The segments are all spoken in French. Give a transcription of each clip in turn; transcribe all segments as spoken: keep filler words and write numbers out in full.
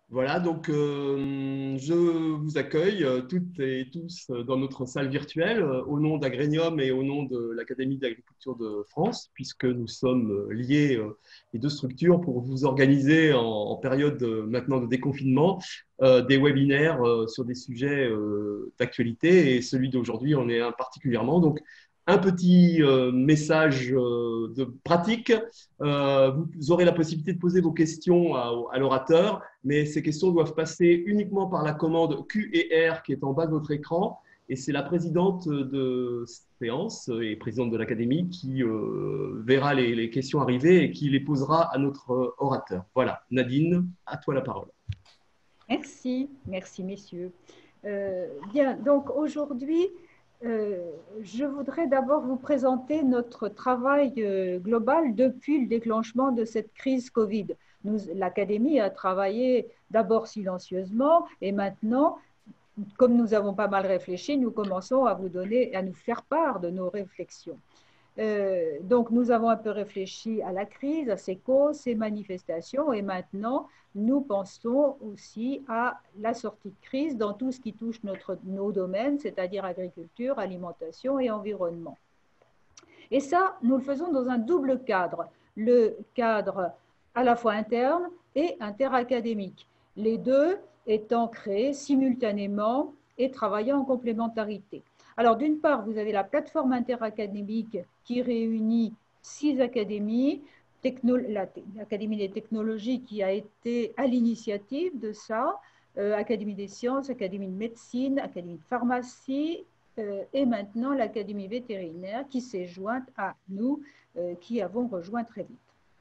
Voilà, donc euh, je vous accueille euh, toutes et tous euh, dans notre salle virtuelle euh, au nom d'Agrénium et au nom de l'Académie d'agriculture de France, puisque nous sommes euh, liés, euh, les deux structures, pour vous organiser en, en période euh, maintenant de déconfinement euh, des webinaires euh, sur des sujets euh, d'actualité, et celui d'aujourd'hui en est un particulièrement. Donc, un petit euh, message euh, de pratique. Euh, vous aurez la possibilité de poser vos questions à, à l'orateur, mais ces questions doivent passer uniquement par la commande Q et R qui est en bas de votre écran. Et c'est la présidente de séance et présidente de l'Académie qui euh, verra les, les questions arriver et qui les posera à notre orateur. Voilà, Nadine, à toi la parole. Merci, merci messieurs. Euh, bien, donc aujourd'hui, euh, je voudrais d'abord vous présenter notre travail euh, global depuis le déclenchement de cette crise Covid. L'Académie a travaillé d'abord silencieusement et maintenant, comme nous avons pas mal réfléchi, nous commençons à vous donner, à nous faire part de nos réflexions. Euh, donc, nous avons un peu réfléchi à la crise, à ses causes, ses manifestations, et maintenant, nous pensons aussi à la sortie de crise dans tout ce qui touche notre, nos domaines, c'est-à-dire agriculture, alimentation et environnement. Et ça, nous le faisons dans un double cadre, le cadre à la fois interne et interacadémique, les deux étant créés simultanément et travaillant en complémentarité. Alors, d'une part, vous avez la plateforme interacadémique qui réunit six académies, l'Académie des technologies qui a été à l'initiative de ça, euh, Académie des sciences, Académie de médecine, Académie de pharmacie, euh, et maintenant l'Académie vétérinaire qui s'est jointe à nous, euh, qui avons rejoint très vite.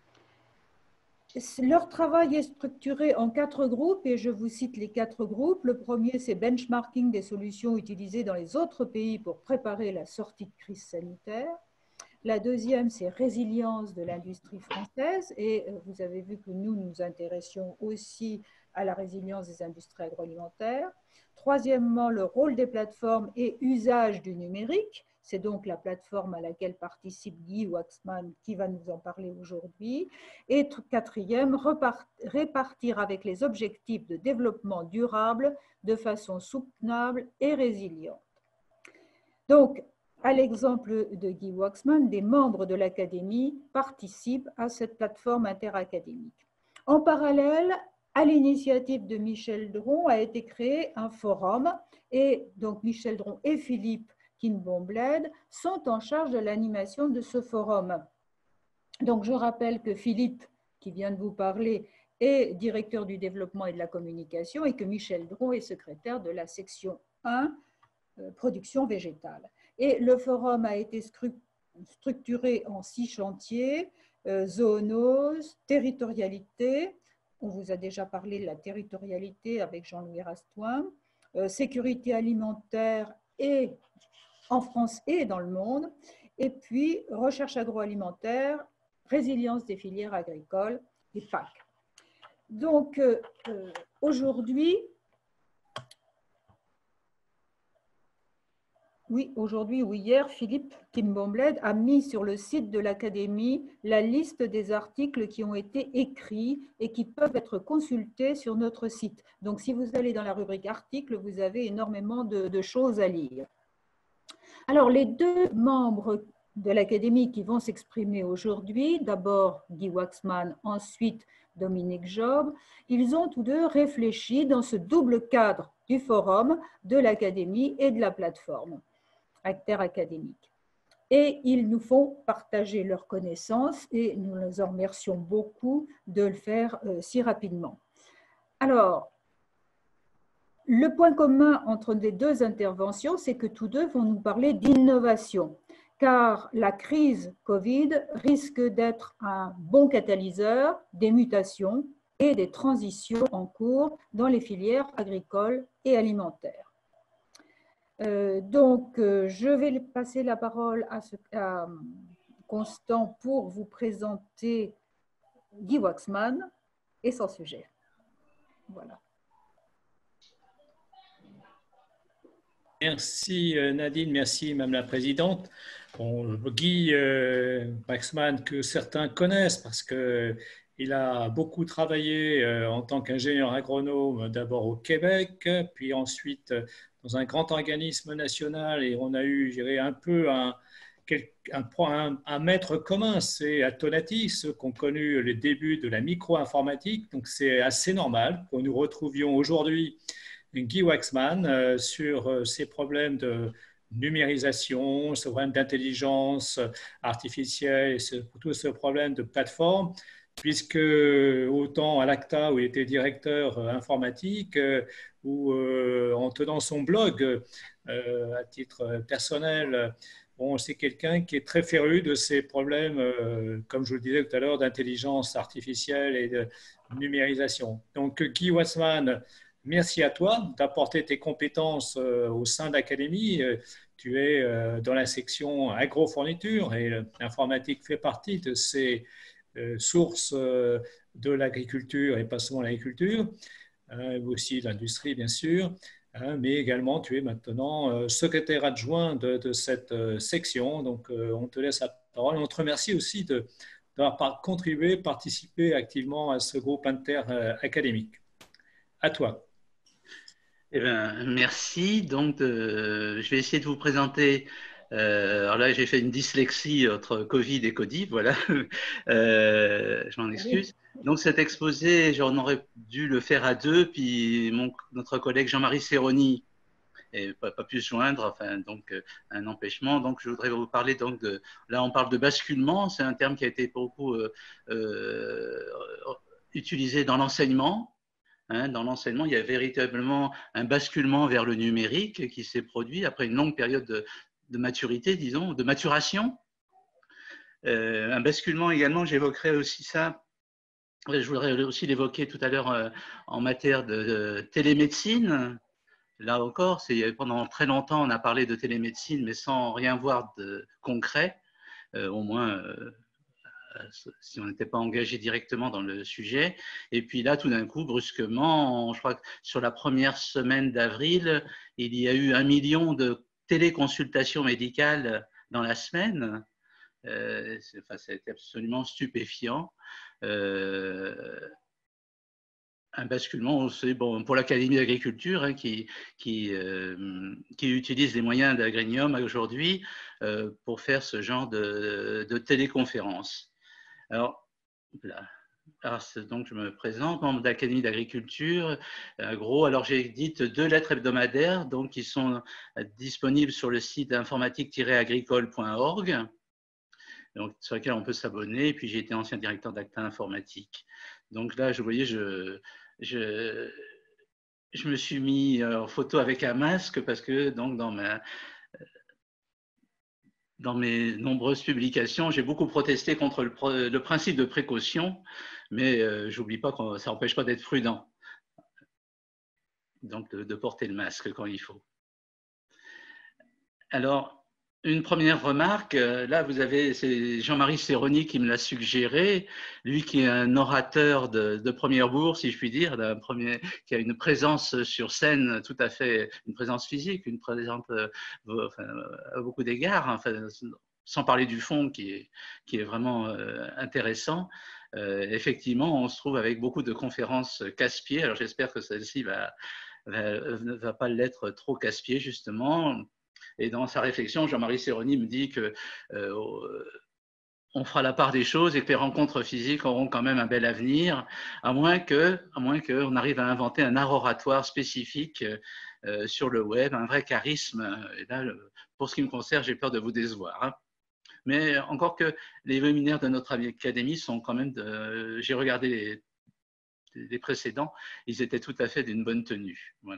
Leur travail est structuré en quatre groupes et je vous cite les quatre groupes. Le premier, c'est benchmarking des solutions utilisées dans les autres pays pour préparer la sortie de crise sanitaire. La deuxième, c'est résilience de l'industrie française et vous avez vu que nous nous intéressions aussi à la résilience des industries agroalimentaires. Troisièmement, le rôle des plateformes et usage du numérique. C'est donc la plateforme à laquelle participe Guy Waxman qui va nous en parler aujourd'hui. Et quatrième, répartir avec les objectifs de développement durable de façon soutenable et résiliente. Donc, à l'exemple de Guy Waxman, des membres de l'Académie participent à cette plateforme interacadémique. En parallèle, à l'initiative de Michel Dron, a été créé un forum et donc Michel Dron et Philippe Kinbombled sont en charge de l'animation de ce forum. Donc, je rappelle que Philippe, qui vient de vous parler, est directeur du développement et de la communication et que Michel Dron est secrétaire de la section un, euh, production végétale. Et le forum a été structuré en six chantiers, euh, zoonose, territorialité, on vous a déjà parlé de la territorialité avec Jean-Louis Rastoin, euh, sécurité alimentaire et en France et dans le monde, et puis recherche agroalimentaire, résilience des filières agricoles et P A C. Donc euh, aujourd'hui, oui, aujourd'hui ou hier, Philippe Kinbombled a mis sur le site de l'Académie la liste des articles qui ont été écrits et qui peuvent être consultés sur notre site. Donc, si vous allez dans la rubrique articles, vous avez énormément de, de choses à lire. Alors, les deux membres de l'Académie qui vont s'exprimer aujourd'hui, d'abord Guy Waxman, ensuite Dominique Job, ils ont tous deux réfléchi dans ce double cadre du forum, de l'Académie et de la plateforme interacadémique. Et ils nous font partager leurs connaissances et nous les en remercions beaucoup de le faire euh, si rapidement. Alors, le point commun entre les deux interventions, c'est que tous deux vont nous parler d'innovation, car la crise Covid risque d'être un bon catalyseur des mutations et des transitions en cours dans les filières agricoles et alimentaires. Euh, donc, euh, je vais passer la parole à, ce, à Constant pour vous présenter Guy Waxman et son sujet. Voilà. Merci Nadine, merci Madame la Présidente. Bon, Guy euh, Waxman, que certains connaissent parce qu'il Il a beaucoup travaillé euh, en tant qu'ingénieur agronome, d'abord au Québec, puis ensuite euh, dans un grand organisme national. Et on a eu, je dirais, un peu un, un, un, un maître commun, c'est Atonati, ceux qui ont connu les débuts de la micro-informatique. Donc c'est assez normal que nous retrouvions aujourd'hui Guy Waxman euh, sur euh, ces problèmes de numérisation, ce problème d'intelligence artificielle, et ce, tout ce problème de plateforme, puisque autant à l'Acta où il était directeur euh, informatique, euh, ou euh, en tenant son blog euh, à titre personnel, bon, c'est quelqu'un qui est très féru de ces problèmes, euh, comme je vous le disais tout à l'heure, d'intelligence artificielle et de numérisation. Donc Guy Waxman, merci à toi d'apporter tes compétences euh, au sein de l'Académie. Euh, tu es euh, dans la section agrofourniture et l'informatique fait partie de ces euh, sources euh, de l'agriculture et pas seulement l'agriculture, euh, aussi l'industrie bien sûr, hein, mais également tu es maintenant euh, secrétaire adjoint de, de cette euh, section. Donc euh, on te laisse la parole et on te remercie aussi de, d'avoir contribué, participé activement à ce groupe interacadémique. À toi. Eh bien, merci. Donc, euh, je vais essayer de vous présenter. Euh, alors là, j'ai fait une dyslexie entre Covid et Codif, voilà. Euh, je m'en excuse. Donc, cet exposé, j'en aurais dû le faire à deux, puis mon, notre collègue Jean-Marie Serroni n'a pas, pas pu se joindre, enfin, donc un empêchement. Donc, je voudrais vous parler donc de. Là, on parle de basculement. C'est un terme qui a été beaucoup euh, euh, utilisé dans l'enseignement. Hein, dans l'enseignement, il y a véritablement un basculement vers le numérique qui s'est produit après une longue période de, de maturité, disons, de maturation. Euh, un basculement également, j'évoquerai aussi ça, je voudrais aussi l'évoquer tout à l'heure euh, en matière de, de télémédecine. Là encore, pendant très longtemps, on a parlé de télémédecine, mais sans rien voir de concret, euh, au moins euh, si on n'était pas engagé directement dans le sujet. Et puis là, tout d'un coup, brusquement, je crois que sur la première semaine d'avril, il y a eu un million de téléconsultations médicales dans la semaine. Euh, enfin, ça a été absolument stupéfiant. Euh, un basculement aussi bon, pour l'Académie d'agriculture hein, qui, qui, euh, qui utilise les moyens d'Agrénium aujourd'hui euh, pour faire ce genre de, de téléconférences. Alors, là, alors, donc je me présente, membre de l'Académie d'agriculture. En gros, alors j'édite deux lettres hebdomadaires donc, qui sont disponibles sur le site informatique tiret agricole point org, donc, sur lequel on peut s'abonner. Et puis, j'ai été ancien directeur d'Acta Informatique. Donc là, je voyais, je, je, je me suis mis en photo avec un masque parce que donc, dans ma Dans mes nombreuses publications, j'ai beaucoup protesté contre le, le principe de précaution, mais euh, je n'oublie pas que ça n'empêche pas d'être prudent, donc de, de porter le masque quand il faut. Alors, une première remarque, là vous avez, c'est Jean-Marie Serroni qui me l'a suggéré, lui qui est un orateur de, de première bourse, si je puis dire, d'un premier, qui a une présence sur scène tout à fait, une présence physique, une présence euh, enfin, à beaucoup d'égards, enfin, sans parler du fond qui est, qui est vraiment euh, intéressant. Euh, effectivement, on se trouve avec beaucoup de conférences casse-pieds, alors j'espère que celle-ci va, va, va pas l'être trop casse-pied justement. Et dans sa réflexion, Jean-Marie Serroni me dit que euh, on fera la part des choses et que les rencontres physiques auront quand même un bel avenir, à moins que, à moins qu'on arrive à inventer un art oratoire spécifique euh, sur le web, un vrai charisme. Et là, pour ce qui me concerne, j'ai peur de vous décevoir. Hein. Mais encore que les webinaires de notre académie sont quand même, de, j'ai regardé les, les précédents, ils étaient tout à fait d'une bonne tenue. Voilà.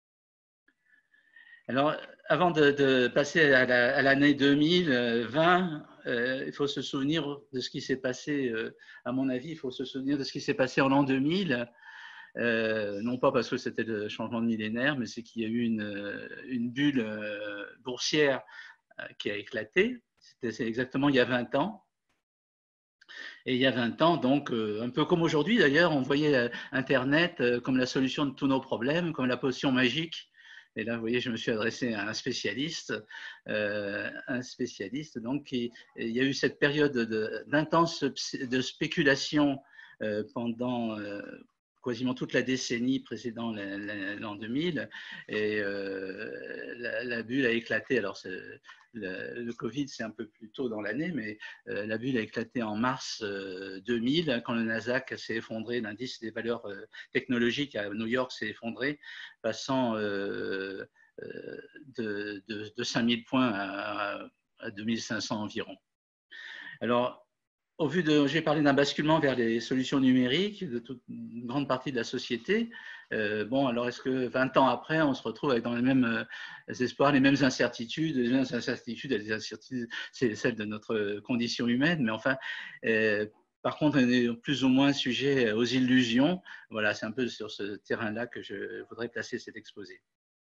Alors, avant de, de passer à l'année deux mille vingt, euh, il faut se souvenir de ce qui s'est passé, euh, à mon avis, il faut se souvenir de ce qui s'est passé en l'an deux mille, euh, non pas parce que c'était le changement de millénaire, mais c'est qu'il y a eu une, une bulle euh, boursière euh, qui a éclaté. C'était exactement il y a vingt ans. Et il y a vingt ans, donc, euh, un peu comme aujourd'hui d'ailleurs, on voyait euh, Internet euh, comme la solution de tous nos problèmes, comme la potion magique. Et là, vous voyez, je me suis adressé à un spécialiste, euh, un spécialiste. Donc, il, il y a eu cette période d'intense de spéculation euh, pendant euh, quasiment toute la décennie précédant l'an deux mille, et euh, la, la bulle a éclaté. Alors, le, le Covid, c'est un peu plus tôt dans l'année, mais euh, la bulle a éclaté en mars euh, deux mille, quand le Nasdaq s'est effondré, l'indice des valeurs euh, technologiques à New York s'est effondré, passant euh, de, de, de cinq mille points à, à deux mille cinq cents environ. Alors, au vu de, j'ai parlé d'un basculement vers les solutions numériques de toute une grande partie de la société. Euh, bon, alors est-ce que vingt ans après, on se retrouve avec dans les mêmes euh, espoirs, les mêmes incertitudes, les mêmes incertitudes, les incertitudes, c'est celle de notre condition humaine, mais enfin, euh, par contre, on est plus ou moins sujet aux illusions. Voilà, c'est un peu sur ce terrain-là que je voudrais placer cet exposé.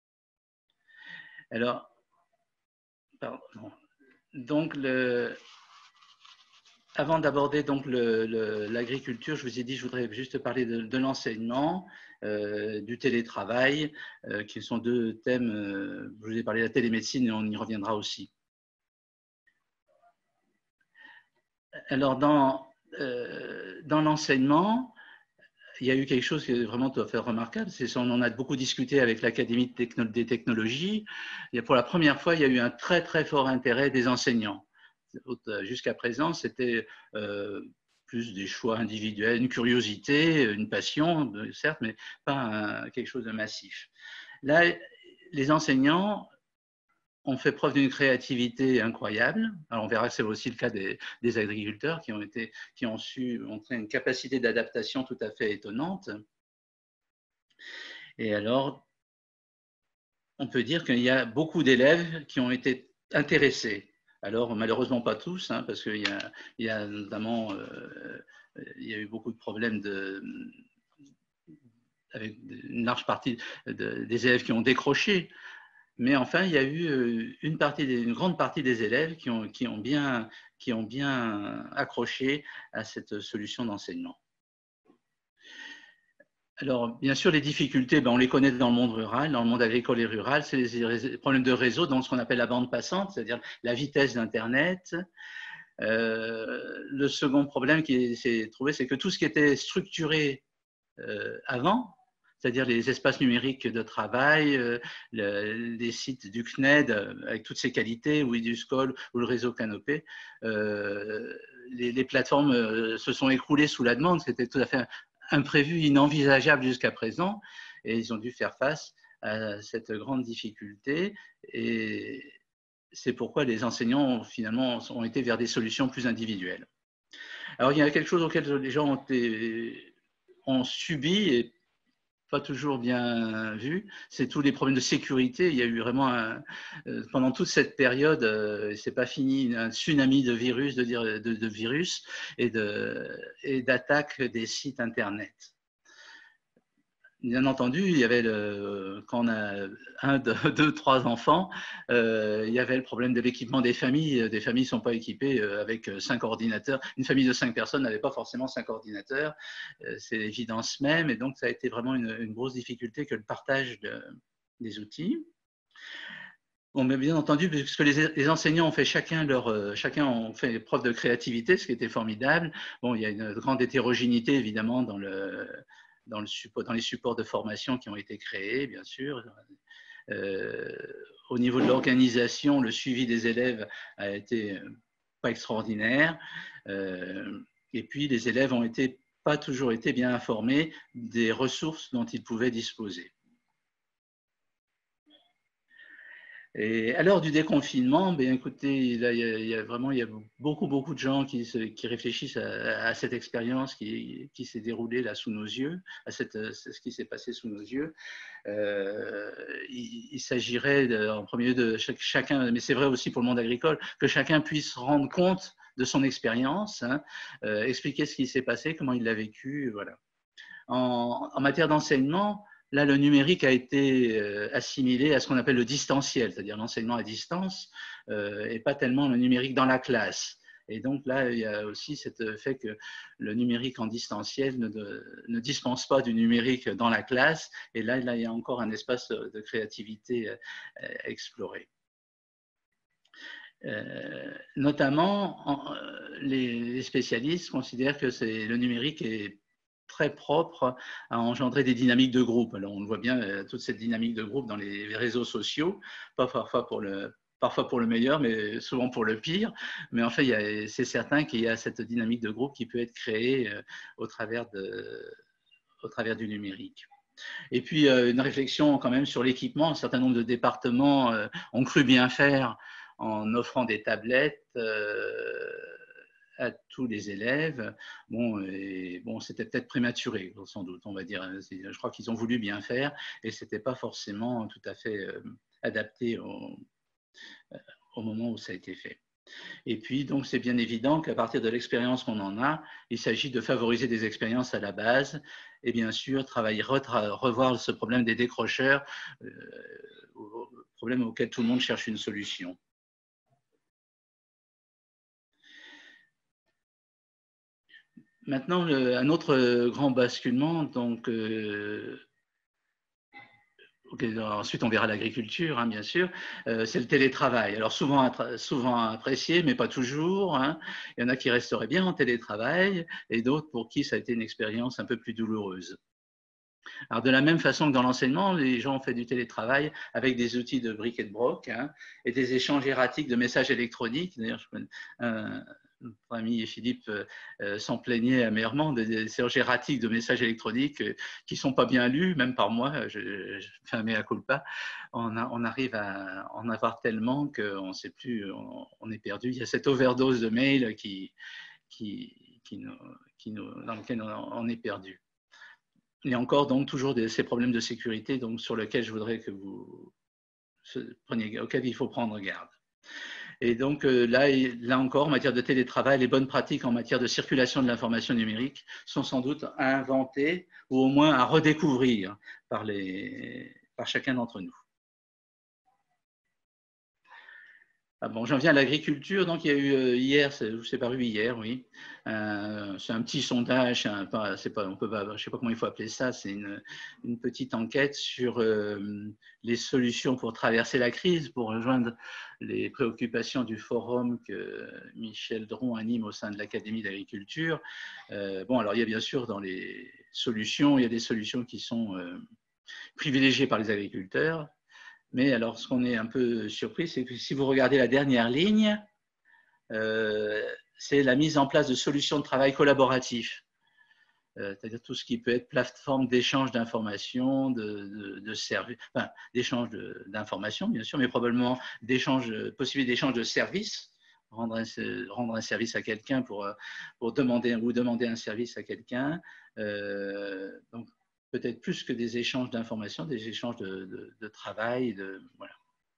Alors, pardon. Donc, le, avant d'aborder donc l'agriculture, je vous ai dit, je voudrais juste parler de, de l'enseignement, euh, du télétravail, euh, qui sont deux thèmes. Euh, je vous ai parlé de la télémédecine et on y reviendra aussi. Alors, dans, euh, dans l'enseignement, il y a eu quelque chose qui est vraiment tout à fait remarquable. C'est on en a beaucoup discuté avec l'Académie de techno, des technologies. Et pour la première fois, il y a eu un très très fort intérêt des enseignants. Jusqu'à présent, c'était euh, plus des choix individuels, une curiosité, une passion, certes, mais pas un, quelque chose de massif. Là, les enseignants ont fait preuve d'une créativité incroyable. Alors, on verra que c'est aussi le cas des, des agriculteurs qui ont, été, qui ont su montrer une capacité d'adaptation tout à fait étonnante. Et alors, on peut dire qu'il y a beaucoup d'élèves qui ont été intéressés. Alors, malheureusement pas tous, hein, parce qu'il y a, il y a notamment euh, il y a eu beaucoup de problèmes de, avec une large partie de, des élèves qui ont décroché. Mais enfin, il y a eu une, partie des, une grande partie des élèves qui ont, qui, ont bien, qui ont bien accroché à cette solution d'enseignement. Alors, bien sûr, les difficultés, ben, on les connaît dans le monde rural, dans le monde agricole et rural, c'est les problèmes de réseau, dans ce qu'on appelle la bande passante, c'est-à-dire la vitesse d'Internet. Euh, le second problème qui s'est trouvé, c'est que tout ce qui était structuré euh, avant, c'est-à-dire les espaces numériques de travail, euh, le, les sites du C N E D avec toutes ses qualités, ou Eduscol, ou le réseau Canopé, euh, les, les plateformes euh, se sont écroulées sous la demande, c'était tout à fait imprévu, inenvisageable jusqu'à présent, et ils ont dû faire face à cette grande difficulté, et c'est pourquoi les enseignants finalement ont été vers des solutions plus individuelles. Alors il y a quelque chose auquel les gens ont, été, ont subi et pas toujours bien vu, c'est tous les problèmes de sécurité. Il y a eu vraiment, un, euh, pendant toute cette période, euh, c'est pas fini, un tsunami de virus, de, de, de virus et d'attaques des sites Internet. Bien entendu, il y avait le, quand on a un, deux, deux trois enfants, euh, il y avait le problème de l'équipement des familles. Des familles ne sont pas équipées avec cinq ordinateurs. Une famille de cinq personnes n'avait pas forcément cinq ordinateurs. C'est l'évidence même. Et donc, ça a été vraiment une, une grosse difficulté que le partage de, des outils. Bon, mais bien entendu, puisque les, les enseignants ont fait chacun leur, chacun ont fait preuve de créativité, ce qui était formidable. Bon, il y a une grande hétérogénéité, évidemment, dans le Dans, le support, dans les supports de formation qui ont été créés, bien sûr. Euh, au niveau de l'organisation, le suivi des élèves a été pas extraordinaire. Euh, et puis, les élèves ont été, pas toujours été bien informés des ressources dont ils pouvaient disposer. Et à l'heure du déconfinement, ben écoutez, il y, a, il y a vraiment il y a beaucoup beaucoup de gens qui, se, qui réfléchissent à, à cette expérience qui, qui s'est déroulée là sous nos yeux, à cette, ce qui s'est passé sous nos yeux. Euh, il, il s'agirait en premier lieu de chaque, chacun, mais c'est vrai aussi pour le monde agricole, que chacun puisse rendre compte de son expérience, hein, euh, expliquer ce qui s'est passé, comment il l'a vécu, voilà. En, en matière d'enseignement, là, le numérique a été assimilé à ce qu'on appelle le distanciel, c'est-à-dire l'enseignement à distance, euh, et pas tellement le numérique dans la classe. Et donc là, il y a aussi ce fait que le numérique en distanciel ne, de, ne dispense pas du numérique dans la classe. Et là, là, il y a encore un espace de créativité à explorer. Euh, notamment, en, les, les spécialistes considèrent que c'est, le numérique est très propre à engendrer des dynamiques de groupe. Alors, on le voit bien, euh, toute cette dynamique de groupe dans les réseaux sociaux, pas parfois pour le, parfois pour le meilleur, mais souvent pour le pire. Mais en fait, c'est certain qu'il y a cette dynamique de groupe qui peut être créée euh, au travers de, au travers du numérique. Et puis, euh, une réflexion quand même sur l'équipement. Un certain nombre de départements euh, ont cru bien faire en offrant des tablettes euh, à tous les élèves. Bon, et, bon c'était peut-être prématuré, sans doute, on va dire. Je crois qu'ils ont voulu bien faire et ce n'était pas forcément tout à fait euh, adapté au, au moment où ça a été fait. Et puis, donc, c'est bien évident qu'à partir de l'expérience qu'on en a, il s'agit de favoriser des expériences à la base et bien sûr, travailler, revoir ce problème des décrocheurs, euh, problème auquel tout le monde cherche une solution. Maintenant, le, un autre grand basculement, donc, euh, okay, ensuite on verra l'agriculture, hein, bien sûr, euh, c'est le télétravail. Alors souvent, souvent apprécié, mais pas toujours. Hein. Il y en a qui resteraient bien en télétravail et d'autres pour qui ça a été une expérience un peu plus douloureuse. Alors de la même façon que dans l'enseignement, les gens ont fait du télétravail avec des outils de bric et de broc hein, et des échanges erratiques de messages électroniques. D'ailleurs, je connais un, notre ami Philippe euh, s'en plaignait amèrement des échanges erratiques de messages électroniques euh, qui ne sont pas bien lus, même par moi, je, je fais un mea culpa. On, a, on arrive à en avoir tellement qu'on ne sait plus, on, on est perdu. Il y a cette overdose de mails qui, qui, qui nous, qui nous, dans lequel on, on est perdu. Il y a encore donc toujours des, ces problèmes de sécurité donc, sur lesquels je voudrais que vous preniez, auxquels il faut prendre garde. Et donc là, là encore, en matière de télétravail, les bonnes pratiques en matière de circulation de l'information numérique sont sans doute à inventer ou au moins à redécouvrir par, les, par chacun d'entre nous. Ah bon, j'en viens à l'agriculture. Donc, il y a eu euh, hier, c'est paru hier, oui. Euh, c'est un petit sondage, un, pas, pas, on peut pas, je ne sais pas comment il faut appeler ça. C'est une, une petite enquête sur euh, les solutions pour traverser la crise, pour rejoindre les préoccupations du forum que Michel Dron anime au sein de l'Académie d'agriculture. Euh, bon, alors il y a bien sûr dans les solutions, il y a des solutions qui sont euh, privilégiées par les agriculteurs. Mais alors, ce qu'on est un peu surpris, c'est que si vous regardez la dernière ligne, euh, c'est la mise en place de solutions de travail collaboratif. Euh, c'est-à-dire tout ce qui peut être plateforme d'échange d'informations, de, de, de services, enfin, d'échange d'informations, bien sûr, mais probablement d'échange, possibilité d'échange de services, rendre un, rendre un service à quelqu'un pour, pour demander ou demander un service à quelqu'un. Euh, donc, peut-être plus que des échanges d'informations, des échanges de, de, de travail. De, voilà.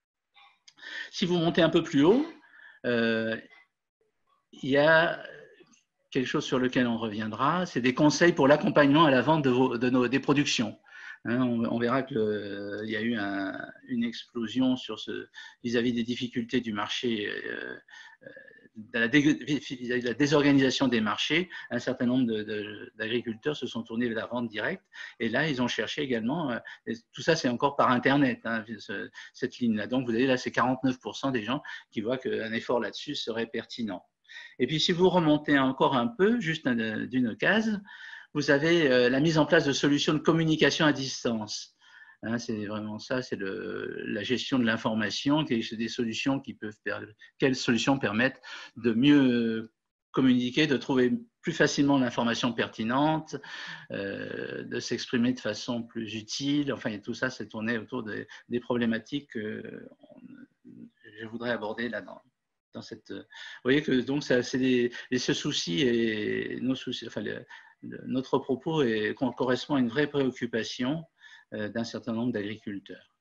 Si vous montez un peu plus haut, euh, il y a quelque chose sur lequel on reviendra, c'est des conseils pour l'accompagnement à la vente de, vos, de nos, des productions. Hein, on, on verra qu'il euh, y a eu un, une explosion sur ce, vis-à-vis des difficultés du marché, euh, de la, dé, de la désorganisation des marchés. Un certain nombre d'agriculteurs se sont tournés vers la vente directe et là, ils ont cherché également, euh, tout ça c'est encore par Internet, hein, ce, cette ligne-là. Donc, vous voyez, là, c'est quarante-neuf pour cent des gens qui voient qu'un effort là-dessus serait pertinent. Et puis, si vous remontez encore un peu, juste d'une case, vous avez la mise en place de solutions de communication à distance. Hein, c'est vraiment ça, c'est la gestion de l'information, c'est des solutions qui peuvent, quelles solutions permettent de mieux communiquer, de trouver plus facilement l'information pertinente, euh, de s'exprimer de façon plus utile. Enfin, et tout ça, c'est tourné autour des, des problématiques que je voudrais aborder là-dedans. Dans cette, vous voyez que donc ça, c'est des, et ce souci et nos soucis, enfin le, le, notre propos est, correspond à une vraie préoccupation euh, d'un certain nombre d'agriculteurs.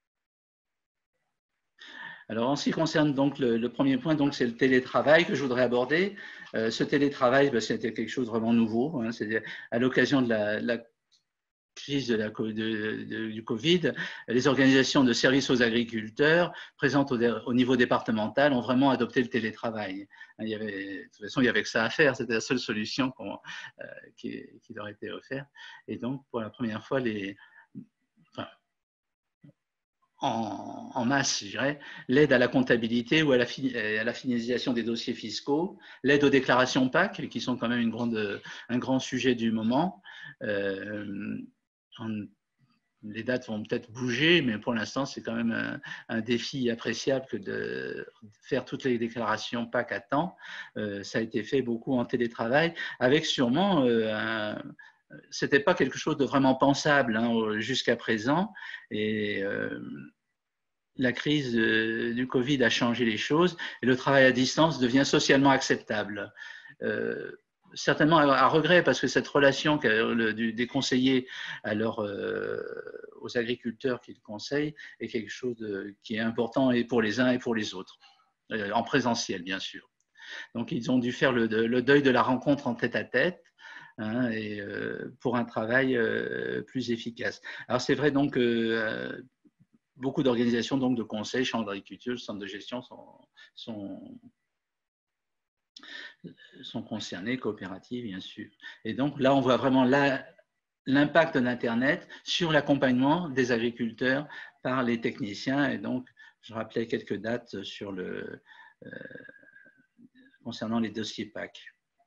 Alors en ce qui concerne donc le, le premier point, donc c'est le télétravail que je voudrais aborder. Euh, ce télétravail, ben, c'était quelque chose de vraiment nouveau. Hein, c'est à l'occasion de la, la crise de la, de, de, du Covid, les organisations de services aux agriculteurs présentes au, au niveau départemental ont vraiment adopté le télétravail. Il y avait, de toute façon, il n'y avait que ça à faire, c'était la seule solution euh, qui, qui leur était offerte. Et donc, pour la première fois, les, enfin, en, en masse, je dirais, l'aide à la comptabilité ou à la, fi, à la finalisation des dossiers fiscaux, l'aide aux déclarations P A C, qui sont quand même une grande, un grand sujet du moment. Euh, en, les dates vont peut-être bouger, mais pour l'instant, c'est quand même un, un défi appréciable que de faire toutes les déclarations P A C à temps. Euh, ça a été fait beaucoup en télétravail, avec sûrement euh, un... C'était pas quelque chose de vraiment pensable hein, jusqu'à présent. Et euh, la crise euh, du Covid a changé les choses et le travail à distance devient socialement acceptable. Euh, certainement à regret, parce que cette relation des conseillers à leur, euh, aux agriculteurs qu'ils conseillent est quelque chose de, qui est important et pour les uns et pour les autres, euh, en présentiel bien sûr. Donc ils ont dû faire le, le deuil de la rencontre en tête-à-tête hein, et, euh, pour un travail euh, plus efficace. Alors c'est vrai donc euh, beaucoup d'organisations donc de conseils, chambres d'agriculture, centres de gestion sont, sont sont concernés, coopératives bien sûr. Et donc là, on voit vraiment l'impact d'Internet sur l'accompagnement des agriculteurs par les techniciens. Et donc, je rappelais quelques dates sur le, euh, concernant les dossiers P A C.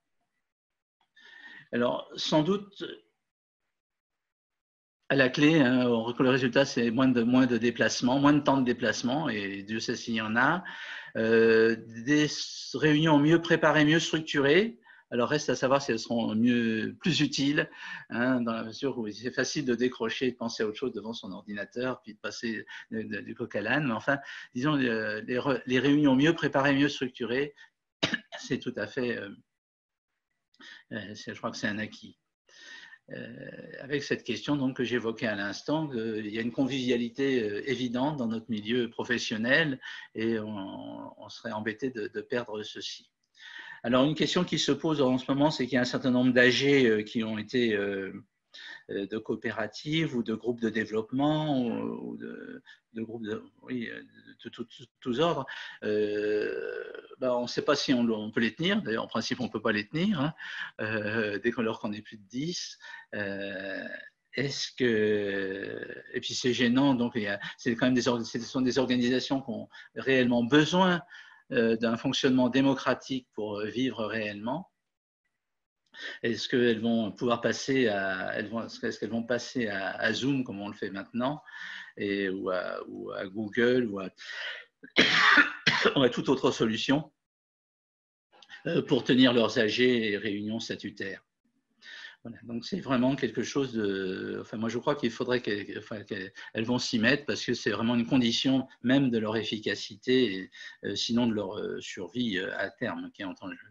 Alors, sans doute, à la clé, hein, le résultat, c'est moins de, moins de déplacements, moins de temps de déplacement, et Dieu sait s'il y en a. Euh, des réunions mieux préparées, mieux structurées. Alors, reste à savoir si elles seront mieux, plus utiles, hein, dans la mesure où c'est facile de décrocher, de penser à autre chose devant son ordinateur, puis de passer de, de, du coq à l'âne. Mais enfin, disons, les, les réunions mieux préparées, mieux structurées, c'est tout à fait, euh, je crois que c'est un acquis. Euh, avec cette question donc, que j'évoquais à l'instant, euh, il y a une convivialité euh, évidente dans notre milieu professionnel et on, on serait embêté de, de perdre ceci. Alors une question qui se pose en ce moment, c'est qu'il y a un certain nombre d'A G euh, qui ont été euh, de coopératives ou de groupes de développement ou de, de groupes de, oui, de, de, de, de tous ordres. Euh, ben on ne sait pas si on, on peut les tenir. D'ailleurs, en principe, on ne peut pas les tenir hein, euh, dès qu'on est plus de dix. Euh, Est-ce que et puis c'est gênant. Donc, c'est quand même des, ce sont des organisations qui ont réellement besoin euh, d'un fonctionnement démocratique pour vivre réellement. Est-ce qu'elles vont pouvoir passer à, elles vont, est-ce qu'elles vont passer à, à Zoom comme on le fait maintenant, et, ou, à, ou à Google ou à, ou à toute autre solution pour tenir leurs A G et réunions statutaires? Voilà, donc c'est vraiment quelque chose de. Enfin, moi je crois qu'il faudrait qu'elles, enfin, qu'elles vont s'y mettre parce que c'est vraiment une condition même de leur efficacité, et, euh, sinon de leur euh, survie euh, à terme qui est en jeu.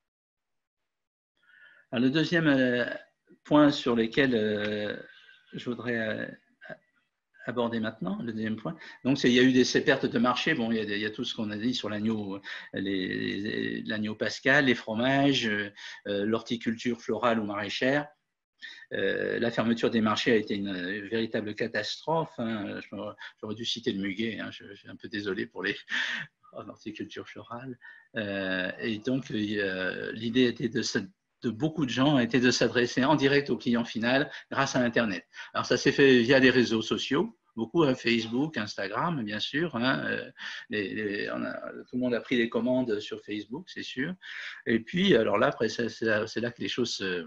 Alors, le deuxième euh, point sur lequel euh, je voudrais euh, aborder maintenant, le deuxième point, donc c'est il y a eu des, ces pertes de marché. Bon, il y a, il y a tout ce qu'on a dit sur l'agneau, l'agneau pascal, les fromages, euh, l'horticulture florale ou maraîchère. Euh, la fermeture des marchés a été une, une véritable catastrophe. Hein. J'aurais dû citer le muguet, hein. je, je suis un peu désolé pour les en horticulture florale. Euh, et donc, euh, l'idée était de se de beaucoup de gens était de s'adresser en direct au client final grâce à Internet. Alors, ça s'est fait via les réseaux sociaux, beaucoup, hein, Facebook, Instagram, bien sûr. Hein, les, les, on a, tout le monde a pris les commandes sur Facebook, c'est sûr. Et puis, alors là, après, c'est là, là que les choses euh,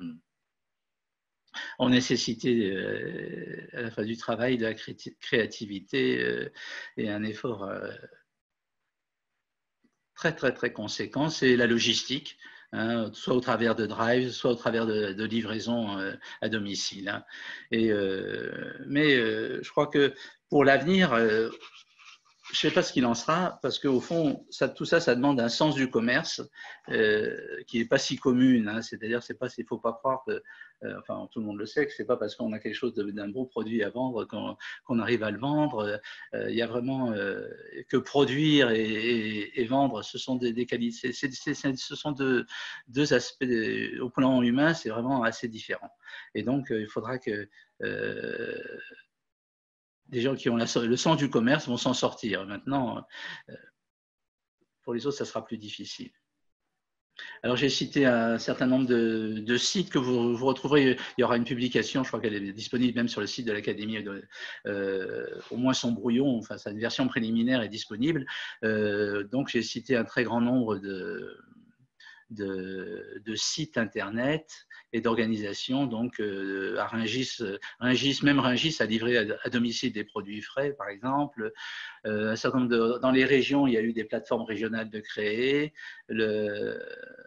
ont nécessité euh, à la fois du travail, de la créativité euh, et un effort euh, très, très, très conséquent. C'est la logistique. Hein, soit au travers de drive, soit au travers de, de livraison euh, à domicile. Hein. Et, euh, mais euh, je crois que pour l'avenir, euh, je ne sais pas ce qu'il en sera, parce qu'au fond, ça, tout ça, ça demande un sens du commerce euh, qui n'est pas si commune. Hein. C'est-à-dire, c'est pas, il ne faut pas croire que, euh, enfin, tout le monde le sait, que ce n'est pas parce qu'on a quelque chose d'un beau produit à vendre qu'on qu'on arrive à le vendre. Euh, il y a vraiment euh, que produire et, et, et vendre, ce sont des, des qualités, c'est, c'est, c'est, ce sont deux, deux aspects, de, au plan humain, c'est vraiment assez différent. Et donc, euh, il faudra que euh, des gens qui ont la, le sens du commerce vont s'en sortir. Maintenant, euh, pour les autres, ça sera plus difficile. Alors, j'ai cité un certain nombre de, de sites que vous, vous retrouverez. Il y aura une publication, je crois qu'elle est disponible même sur le site de l'Académie. Euh, au moins son brouillon, enfin, sa version préliminaire est disponible. Euh, donc, j'ai cité un très grand nombre de, de, de sites Internet et d'organisations. Donc, euh, à Rungis, Rungis, même Rungis a livré à, à domicile des produits frais, par exemple. Euh, un certain nombre de, dans les régions, il y a eu des plateformes régionales de créer. Le,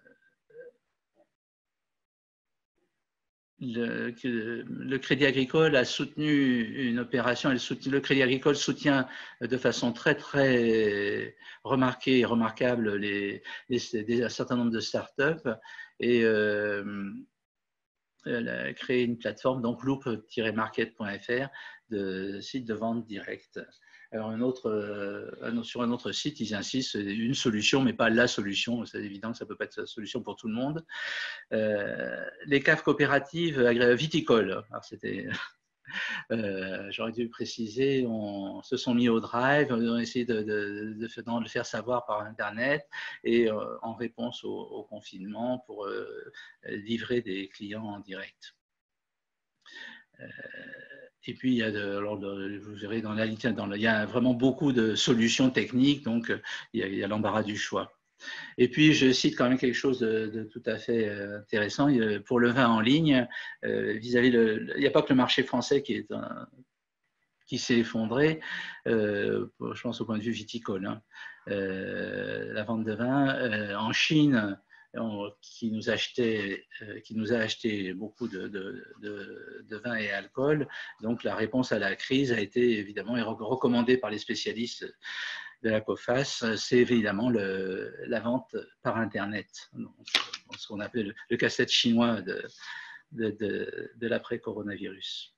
Le, le Crédit Agricole a soutenu une opération, elle soutient, le Crédit Agricole soutient de façon très très remarquée et remarquable les, les, un certain nombre de startups et euh, elle a créé une plateforme, donc loop tiret market point F R, de site de vente directe. Alors un autre, euh, sur un autre site, ils insistent, c'est une solution, mais pas la solution. C'est évident que ça ne peut pas être la solution pour tout le monde. Euh, les caves coopératives viticoles, alors c'était, euh, j'aurais dû préciser, on se sont mis au drive, on a essayé de, de, de, de le faire savoir par Internet et euh, en réponse au, au confinement pour euh, livrer des clients en direct. Euh, Et puis, il y a, de, alors, de, vous verrez, dans la, dans la, il y a vraiment beaucoup de solutions techniques, donc il y a, il y a l'embarras du choix. Et puis, je cite quand même quelque chose de, de tout à fait intéressant. Pour le vin en ligne, vis-à-vis le, il n'y a pas que le marché français qui est un, qui s'est effondré, euh, je pense au point de vue viticole. Hein. Euh, la vente de vin euh, en Chine, on, qui, nous achetait, euh, qui nous a acheté beaucoup de, de, de, de vin et alcool. Donc la réponse à la crise a été évidemment recommandée par les spécialistes de la COFAS, c'est évidemment le, la vente par Internet. Donc, ce qu'on appelle le, le casse-tête chinois de, de, de, de l'après-coronavirus.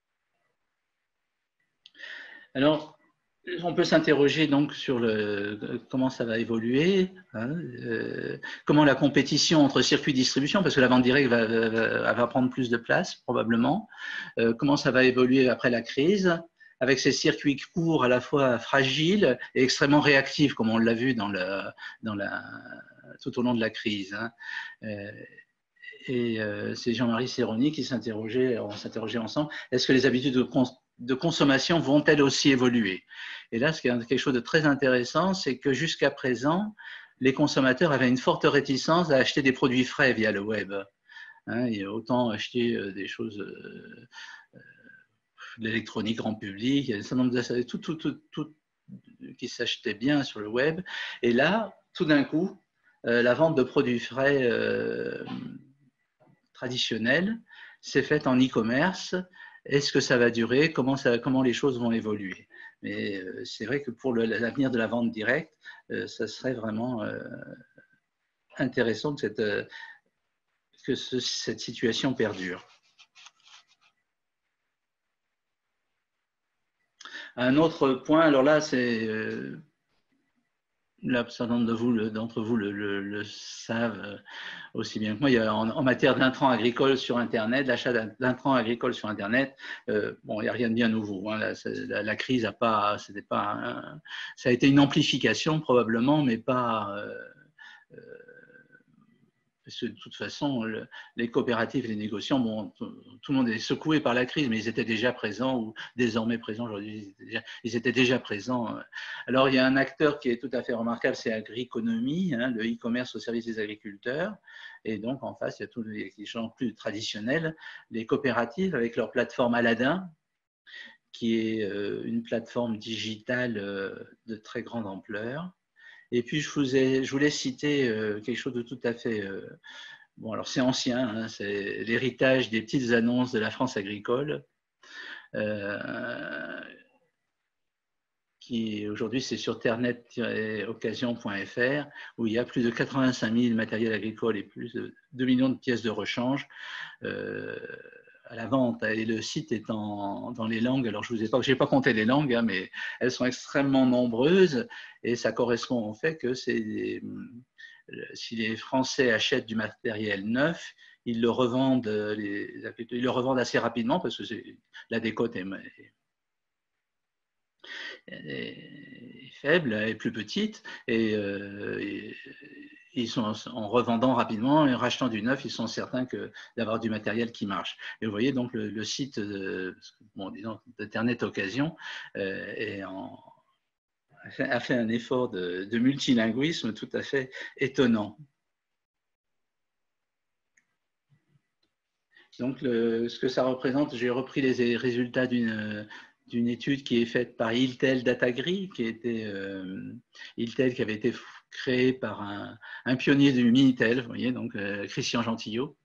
Alors, on peut s'interroger donc sur le, comment ça va évoluer, hein, euh, comment la compétition entre circuits de distribution, parce que la vente directe va, va, va prendre plus de place probablement, euh, comment ça va évoluer après la crise, avec ces circuits courts à la fois fragiles et extrêmement réactifs, comme on l'a vu dans le, dans la, tout au long de la crise. Hein. Euh, et euh, c'est Jean-Marie Serroni qui s'interrogeait, on s'interrogeait ensemble, est-ce que les habitudes de consommation de consommation vont-elles aussi évoluer? Et là, ce qui est quelque chose de très intéressant, c'est que jusqu'à présent, les consommateurs avaient une forte réticence à acheter des produits frais via le web. Hein, il y a autant acheter des choses, euh, de l'électronique grand public, il y a un certain nombre de tout, tout, tout, tout qui s'achetait bien sur le web. Et là, tout d'un coup, euh, la vente de produits frais euh, traditionnels s'est faite en e-commerce. Est-ce que ça va durer? Comment, ça, comment les choses vont évoluer? Mais euh, c'est vrai que pour l'avenir de la vente directe, euh, ça serait vraiment euh, intéressant que cette, euh, que ce, cette situation perdure. Un autre point, alors là, c'est euh, là, certains d'entre vous, le, vous le, le, le savent aussi bien que moi. Il y a, en, en matière d'intrants agricoles sur Internet, l'achat d'intrants agricoles sur Internet, euh, bon, il n'y a rien de bien nouveau. Hein. La, la, la crise a pas, c'était pas, un, ça a été une amplification probablement, mais pas. Euh, euh, Parce que de toute façon, le, les coopératives et les négociants, bon, tout le monde est secoué par la crise, mais ils étaient déjà présents, ou désormais présents aujourd'hui, ils, ils étaient déjà présents. Alors, il y a un acteur qui est tout à fait remarquable, c'est Agriconomie, hein, le e-commerce au service des agriculteurs. Et donc, en face, il y a tous les gens plus traditionnels, les coopératives avec leur plateforme Aladdin, qui est une plateforme digitale de très grande ampleur. Et puis, je, vous ai, je voulais citer euh, quelque chose de tout à fait… Euh, bon, alors c'est ancien, hein, c'est l'héritage des petites annonces de la France agricole, euh, qui aujourd'hui, c'est sur ternet tiret occasion point F R, où il y a plus de quatre-vingt-cinq mille matériels agricoles et plus de deux millions de pièces de rechange. Euh, à la vente, et le site est en, dans les langues, alors je vous ai pas, j'ai pas compté les langues, hein, mais elles sont extrêmement nombreuses et ça correspond au fait que c'est, si les Français achètent du matériel neuf, ils le revendent, les, ils le revendent assez rapidement parce que la décote est, est, est faible, est plus petite et, euh, et ils sont en revendant rapidement et en rachetant du neuf, ils sont certains que d'avoir du matériel qui marche. Et vous voyez donc le, le site de, bon, disons, d'Internet Occasion euh, est en, a fait un effort de, de multilinguisme tout à fait étonnant. Donc, le, ce que ça représente, j'ai repris les résultats d'une d'une étude qui est faite par Hiltel Datagrid, qui était euh, Hiltel qui avait été créé par un, un pionnier du Minitel, vous voyez, donc euh, Christian Gentillot,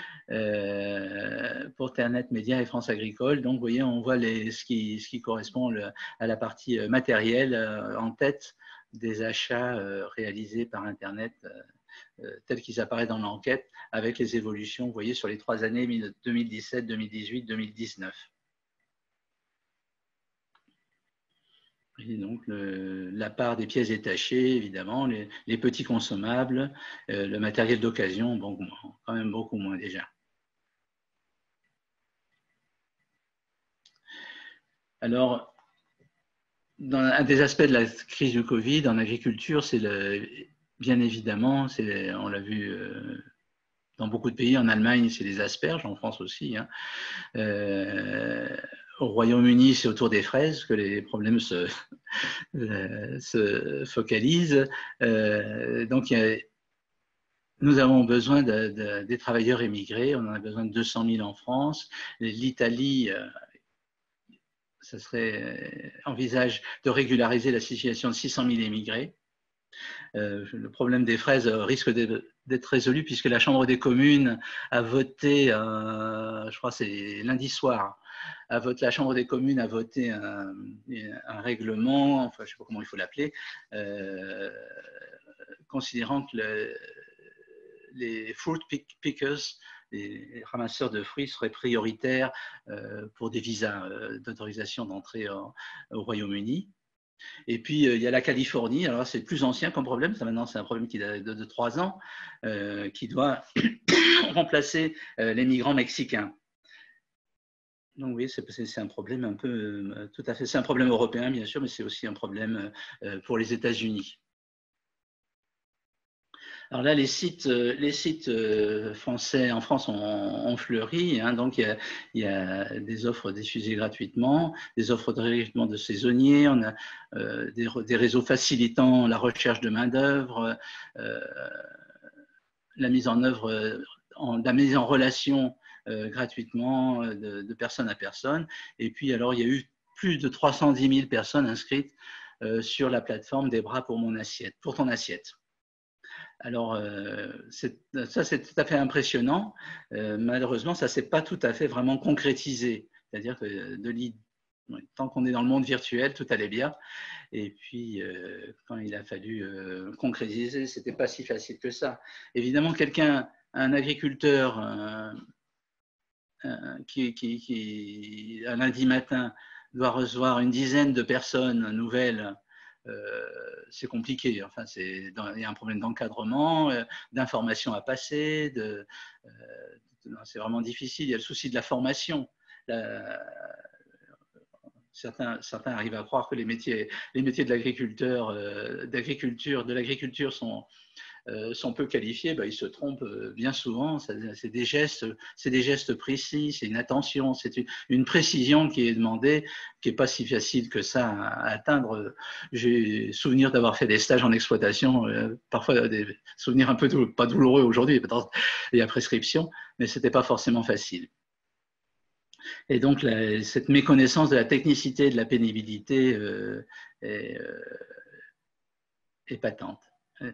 euh, pour Ternet Média et France Agricole. Donc, vous voyez, on voit les, ce, qui, ce qui correspond le, à la partie matérielle euh, en tête des achats euh, réalisés par Internet euh, tels qu'ils apparaissent dans l'enquête, avec les évolutions, vous voyez, sur les trois années deux mille dix-sept, deux mille dix-huit, deux mille dix-neuf. Et donc, le, la part des pièces détachées, évidemment, les, les petits consommables, euh, le matériel d'occasion, bon, quand même beaucoup moins déjà. Alors, dans un des aspects de la crise du Covid en agriculture, c'est le, bien évidemment, on l'a vu euh, dans beaucoup de pays, en Allemagne, c'est les asperges, en France aussi. Hein. Euh, au Royaume-Uni, c'est autour des fraises que les problèmes se, euh, se focalisent. Euh, donc, il y a, nous avons besoin de, de, des travailleurs émigrés, on en a besoin de deux cent mille en France. L'Italie, euh, ça serait, envisage de régulariser la situation de six cent mille émigrés. Euh, le problème des fraises risque d'être résolu puisque la Chambre des communes a voté, euh, je crois c'est lundi soir, a voté, la Chambre des communes a voté un, un règlement, enfin je ne sais pas comment il faut l'appeler, euh, considérant que le, les fruit pickers, les ramasseurs de fruits seraient prioritaires euh, pour des visas euh, d'autorisation d'entrée au, au Royaume-Uni. Et puis, euh, il y a la Californie. Alors, c'est plus ancien comme problème. Ça, maintenant, c'est un problème qui date de, de trois ans, euh, qui doit remplacer euh, les migrants mexicains. Donc, oui, c'est un problème un peu, euh, tout à fait, c'est un problème européen, bien sûr, mais c'est aussi un problème euh, pour les États-Unis. Alors là, les sites, les sites français en France ont, ont fleuri. Hein, donc, il y, a, il y a des offres diffusées gratuitement, des offres de recrutement de saisonniers, on a euh, des, des réseaux facilitant la recherche de main-d'œuvre, euh, la mise en œuvre, en, la mise en relation euh, gratuitement de, de personne à personne. Et puis, alors, il y a eu plus de trois cent dix mille personnes inscrites euh, sur la plateforme des bras pour mon assiette, pour ton assiette. Alors, euh, ça, c'est tout à fait impressionnant. Euh, malheureusement, ça ne s'est pas tout à fait vraiment concrétisé. C'est-à-dire que de tant qu'on est dans le monde virtuel, tout allait bien. Et puis, euh, quand il a fallu euh, concrétiser, ce n'était pas si facile que ça. Évidemment, quelqu'un, un agriculteur euh, euh, qui, qui, qui, un lundi matin, doit recevoir une dizaine de personnes nouvelles. Euh, c'est compliqué. Enfin, c'est, il y a un problème d'encadrement, euh, d'information à passer. De, euh, c'est vraiment difficile. Il y a le souci de la formation. La, certains, certains arrivent à croire que les métiers, les métiers de l'agriculteur, euh, d'agriculture, de l'agriculture sont Euh, sont peu qualifiés, ben, ils se trompent bien souvent. C'est des gestes, c'est des gestes précis, c'est une attention, c'est une, une précision qui est demandée, qui n'est pas si facile que ça à, à atteindre. J'ai souvenir d'avoir fait des stages en exploitation, euh, parfois des souvenirs un peu dou pas douloureux aujourd'hui, il y a prescription, mais c'était pas forcément facile. Et donc la, cette méconnaissance de la technicité, de la pénibilité euh, est, euh, est patente.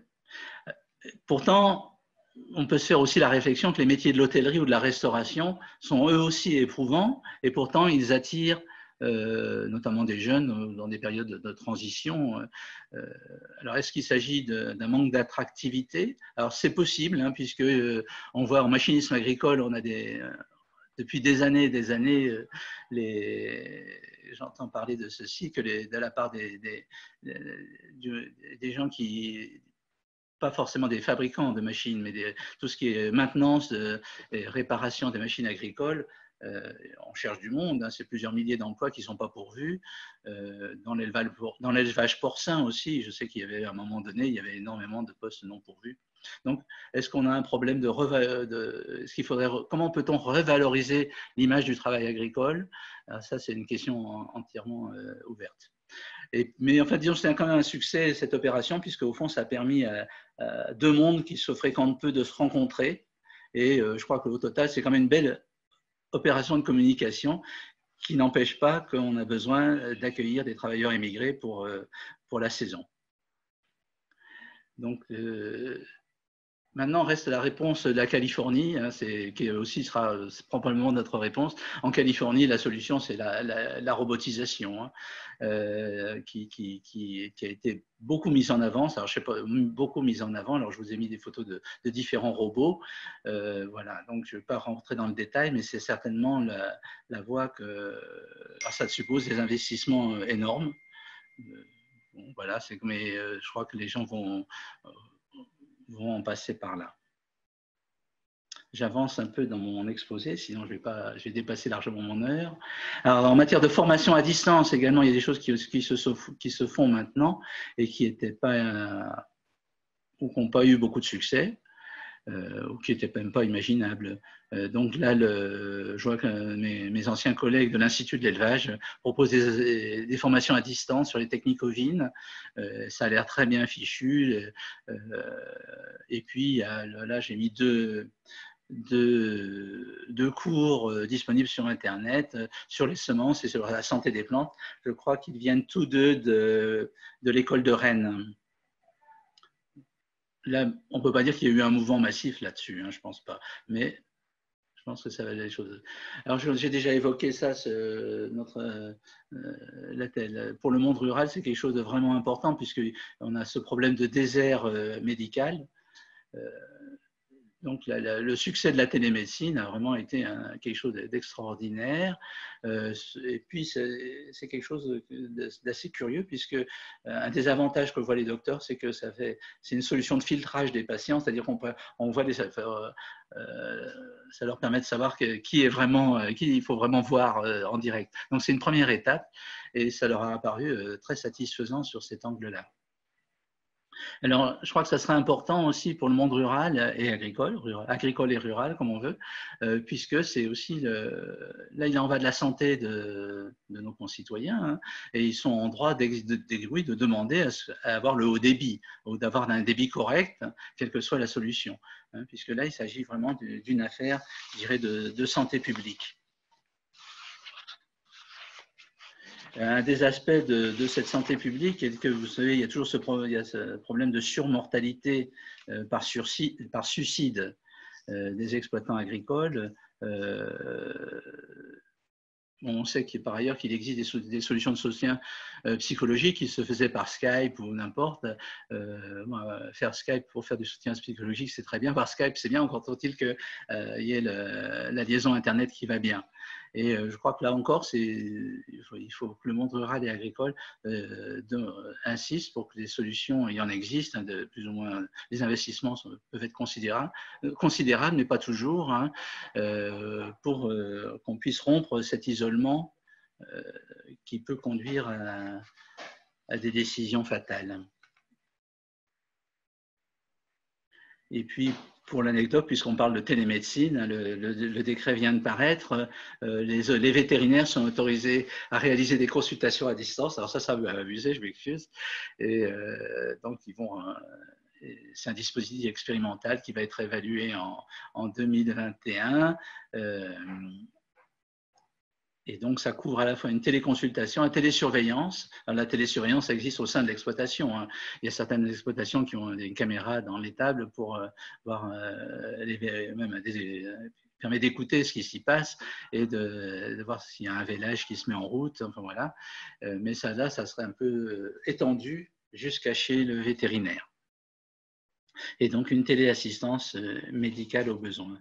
Pourtant, on peut se faire aussi la réflexion que les métiers de l'hôtellerie ou de la restauration sont eux aussi éprouvants et pourtant ils attirent euh, notamment des jeunes dans des périodes de, de transition. Euh, alors, est-ce qu'il s'agit d'un manque d'attractivité? Alors, c'est possible, hein, puisque euh, on voit en machinisme agricole, on a des, euh, depuis des années et des années, euh, les... j'entends parler de ceci, que les, de la part des, des, des, des gens qui... pas forcément des fabricants de machines, mais des, tout ce qui est maintenance euh, et réparation des machines agricoles, euh, on cherche du monde, hein, c'est plusieurs milliers d'emplois qui ne sont pas pourvus. Euh, dans l'élevage porcin aussi, je sais qu'il y avait à un moment donné, il y avait énormément de postes non pourvus. Donc, est-ce qu'on a un problème de, de est-ce qu'il faudrait, comment peut-on revaloriser l'image du travail agricole? Alors ça, c'est une question entièrement euh, ouverte. Et, mais enfin, disons, c'est quand même un succès cette opération, puisque au fond, ça a permis à, à deux mondes qui se fréquentent peu de se rencontrer. Et euh, je crois qu'au total, c'est quand même une belle opération de communication qui n'empêche pas qu'on a besoin d'accueillir des travailleurs immigrés pour, euh, pour la saison. Donc, euh, maintenant, reste la réponse de la Californie, hein, qui aussi sera probablement notre réponse. En Californie, la solution, c'est la, la, la robotisation, hein, euh, qui, qui, qui, qui a été beaucoup mise en avant. Alors, je sais pas, beaucoup mise en avant. Alors, je vous ai mis des photos de, de différents robots. Euh, voilà, donc je ne vais pas rentrer dans le détail, mais c'est certainement la, la voie que. Alors, ça suppose des investissements énormes. Bon, voilà, mais je crois que les gens vont. vont en passer par là. J'avance un peu dans mon exposé, sinon je vais, pas, je vais dépasser largement mon heure. Alors, en matière de formation à distance, également, il y a des choses qui, qui, se, qui se font maintenant et qui n'étaient pas, euh, ou qui n'ont pas eu beaucoup de succès, euh, ou qui n'étaient même pas imaginables. Euh, donc là, le, je vois que mes, mes anciens collègues de l'Institut de l'élevage proposent des, des formations à distance sur les techniques ovines. Euh, ça a l'air très bien fichu. Euh, et puis, là, j'ai mis deux, deux, deux cours disponibles sur Internet sur les semences et sur la santé des plantes. Je crois qu'ils viennent tous deux de, de l'école de Rennes. Là, on ne peut pas dire qu'il y a eu un mouvement massif là-dessus, hein, je ne pense pas. Mais je pense que ça va aller les choses. Alors, j'ai déjà évoqué ça, ce, notre, euh, la telle. Pour le monde rural, c'est quelque chose de vraiment important, puisqu'on a ce problème de désert euh, médical. Euh, Donc, la, la, le succès de la télémédecine a vraiment été un, quelque chose d'extraordinaire. Euh, et puis, c'est quelque chose d'assez curieux, puisque euh, un des avantages que voient les docteurs, c'est que ça fait, c'est une solution de filtrage des patients, c'est-à-dire qu'on on voit des, euh, euh, ça leur permet de savoir que, qui est vraiment, qui il faut vraiment voir euh, en direct. Donc, c'est une première étape, et ça leur a apparu euh, très satisfaisant sur cet angle-là. Alors, je crois que ça serait important aussi pour le monde rural et agricole, rural, agricole et rural, comme on veut, euh, puisque c'est aussi, le, là, il en va de la santé de, de nos concitoyens, hein, et ils sont en droit de, de, de, de demander à, à avoir le haut débit, ou d'avoir un débit correct, quelle que soit la solution, hein, puisque là, il s'agit vraiment d'une affaire, je dirais, de, de santé publique. Un des aspects de, de cette santé publique est que, vous savez, il y a toujours ce, pro, il y a ce problème de surmortalité euh, par, surcide, par suicide euh, des exploitants agricoles. Euh, on sait qu'il, par ailleurs qu'il existe des, des solutions de soutien euh, psychologique qui se faisaient par Skype ou n'importe. Euh, faire Skype pour faire du soutien psychologique, c'est très bien. Par Skype, c'est bien, encore faut-il qu'il euh, y ait le, la liaison Internet qui va bien. Et je crois que là encore, il faut, il faut que le monde rural et agricole euh, de, insiste pour que des solutions, il y en existe, hein, de plus ou moins, les investissements sont, peuvent être considérables, considérables, mais pas toujours, hein, euh, pour euh, qu'on puisse rompre cet isolement euh, qui peut conduire à, à des décisions fatales. Et puis, pour l'anecdote, puisqu'on parle de télémédecine, le, le, le décret vient de paraître, euh, les, les vétérinaires sont autorisés à réaliser des consultations à distance. Alors ça, ça va abuser, je m'excuse. Et euh, donc, ils vont... Euh, c'est un dispositif expérimental qui va être évalué en, en deux mille vingt et un. Euh, Et donc, ça couvre à la fois une téléconsultation, une télésurveillance. Alors, la télésurveillance existe au sein de l'exploitation, hein. Il y a certaines exploitations qui ont des caméras dans l'étable pour euh, voir, euh, les, même des, euh, permet d'écouter ce qui s'y passe et de, de voir s'il y a un vélage qui se met en route. Enfin, voilà. Euh, mais ça, là, ça serait un peu étendu jusqu'à chez le vétérinaire. Et donc, une téléassistance médicale au besoin.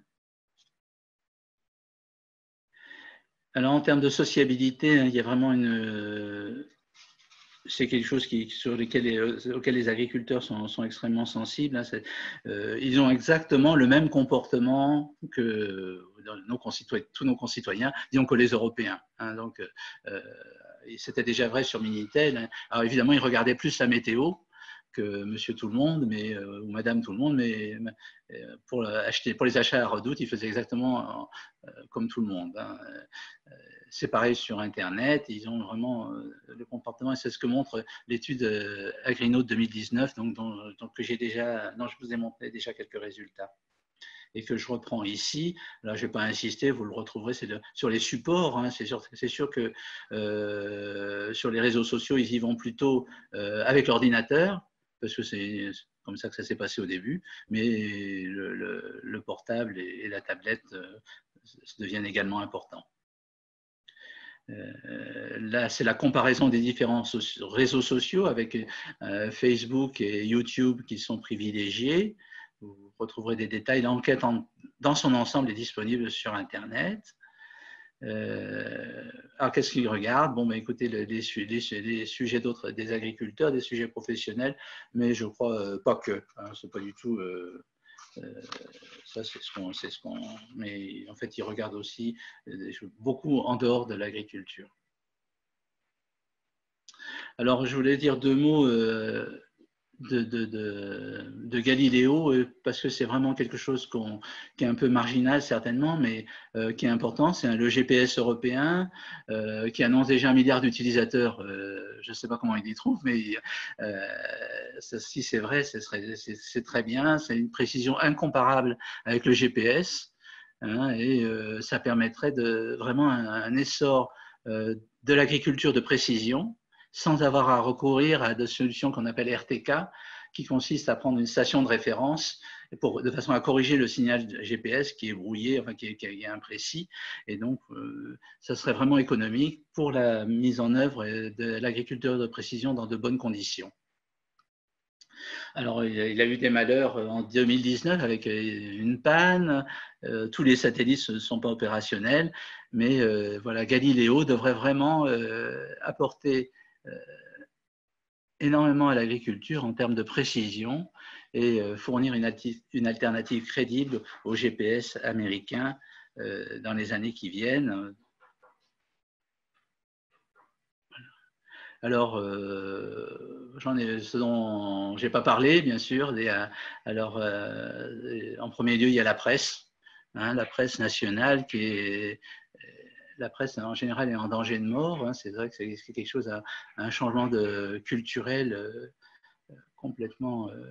Alors, en termes de sociabilité, il y a vraiment une... C'est quelque chose qui, sur lequel, auquel les agriculteurs sont, sont extrêmement sensibles. Euh, ils ont exactement le même comportement que nos concitoyens, tous nos concitoyens, disons que les Européens. Hein, donc, euh, c'était déjà vrai sur Minitel. Alors, évidemment, ils regardaient plus la météo que Monsieur Tout le Monde, mais euh, ou Madame Tout le Monde, mais euh, pour acheter, pour les achats à Redoute, ils faisaient exactement euh, comme tout le monde. Hein. Euh, c'est pareil sur Internet. Ils ont vraiment euh, le comportement, et c'est ce que montre l'étude euh, Agrinote deux mille dix-neuf, donc, dont, donc que j'ai déjà, dont je vous ai montré déjà quelques résultats. Et que je reprends ici. Là, je ne vais pas insister, vous le retrouverez, c'est de, sur les supports. Hein, c'est sûr, c'est sûr que euh, sur les réseaux sociaux, ils y vont plutôt euh, avec l'ordinateur, parce que c'est comme ça que ça s'est passé au début, mais le, le, le portable et, et la tablette euh, deviennent également importants. Euh, là, c'est la comparaison des différents so- réseaux sociaux avec euh, Facebook et YouTube qui sont privilégiés. Vous retrouverez des détails. L'enquête en, dans son ensemble est disponible sur Internet. Euh, alors, qu'est-ce qu'ils regardent? Bon, bah, écoutez, les, les, les, les sujets d'autres, des agriculteurs, des sujets professionnels, mais je crois euh, pas que. Hein, c'est pas du tout. Euh, euh, ça, c'est ce qu'on, c'est ce qu'on. Mais en fait, ils regardent aussi euh, beaucoup en dehors de l'agriculture. Alors, je voulais dire deux mots. Euh, De, de, de, de Galiléo, parce que c'est vraiment quelque chose qu'on, qui est un peu marginal certainement, mais euh, qui est important. C'est le G P S européen euh, qui annonce déjà un milliard d'utilisateurs. Euh, je ne sais pas comment il y trouve, mais euh, ça, si c'est vrai, ce serait, c'est, c'est très bien. C'est une précision incomparable avec le G P S, hein, et euh, ça permettrait de, vraiment un, un essor euh, de l'agriculture de précision, sans avoir à recourir à des solutions qu'on appelle R T K, qui consistent à prendre une station de référence pour, de façon à corriger le signal G P S qui est brouillé, enfin qui est, qui est imprécis. Et donc, euh, ça serait vraiment économique pour la mise en œuvre de l'agriculture de précision dans de bonnes conditions. Alors, il a eu des malheurs en deux mille dix-neuf avec une panne. Euh, tous les satellites ne sont pas opérationnels, mais euh, voilà, Galiléo devrait vraiment euh, apporter Euh, énormément à l'agriculture en termes de précision et euh, fournir une, une alternative crédible au G P S américain euh, dans les années qui viennent. Alors, euh, j'en ai, ce dont j'ai pas parlé, bien sûr. Des, alors, euh, en premier lieu, il y a la presse, hein, la presse nationale qui est la presse en général est en danger de mort. Hein. C'est vrai que c'est quelque chose à, à un changement de, culturel euh, complètement, euh,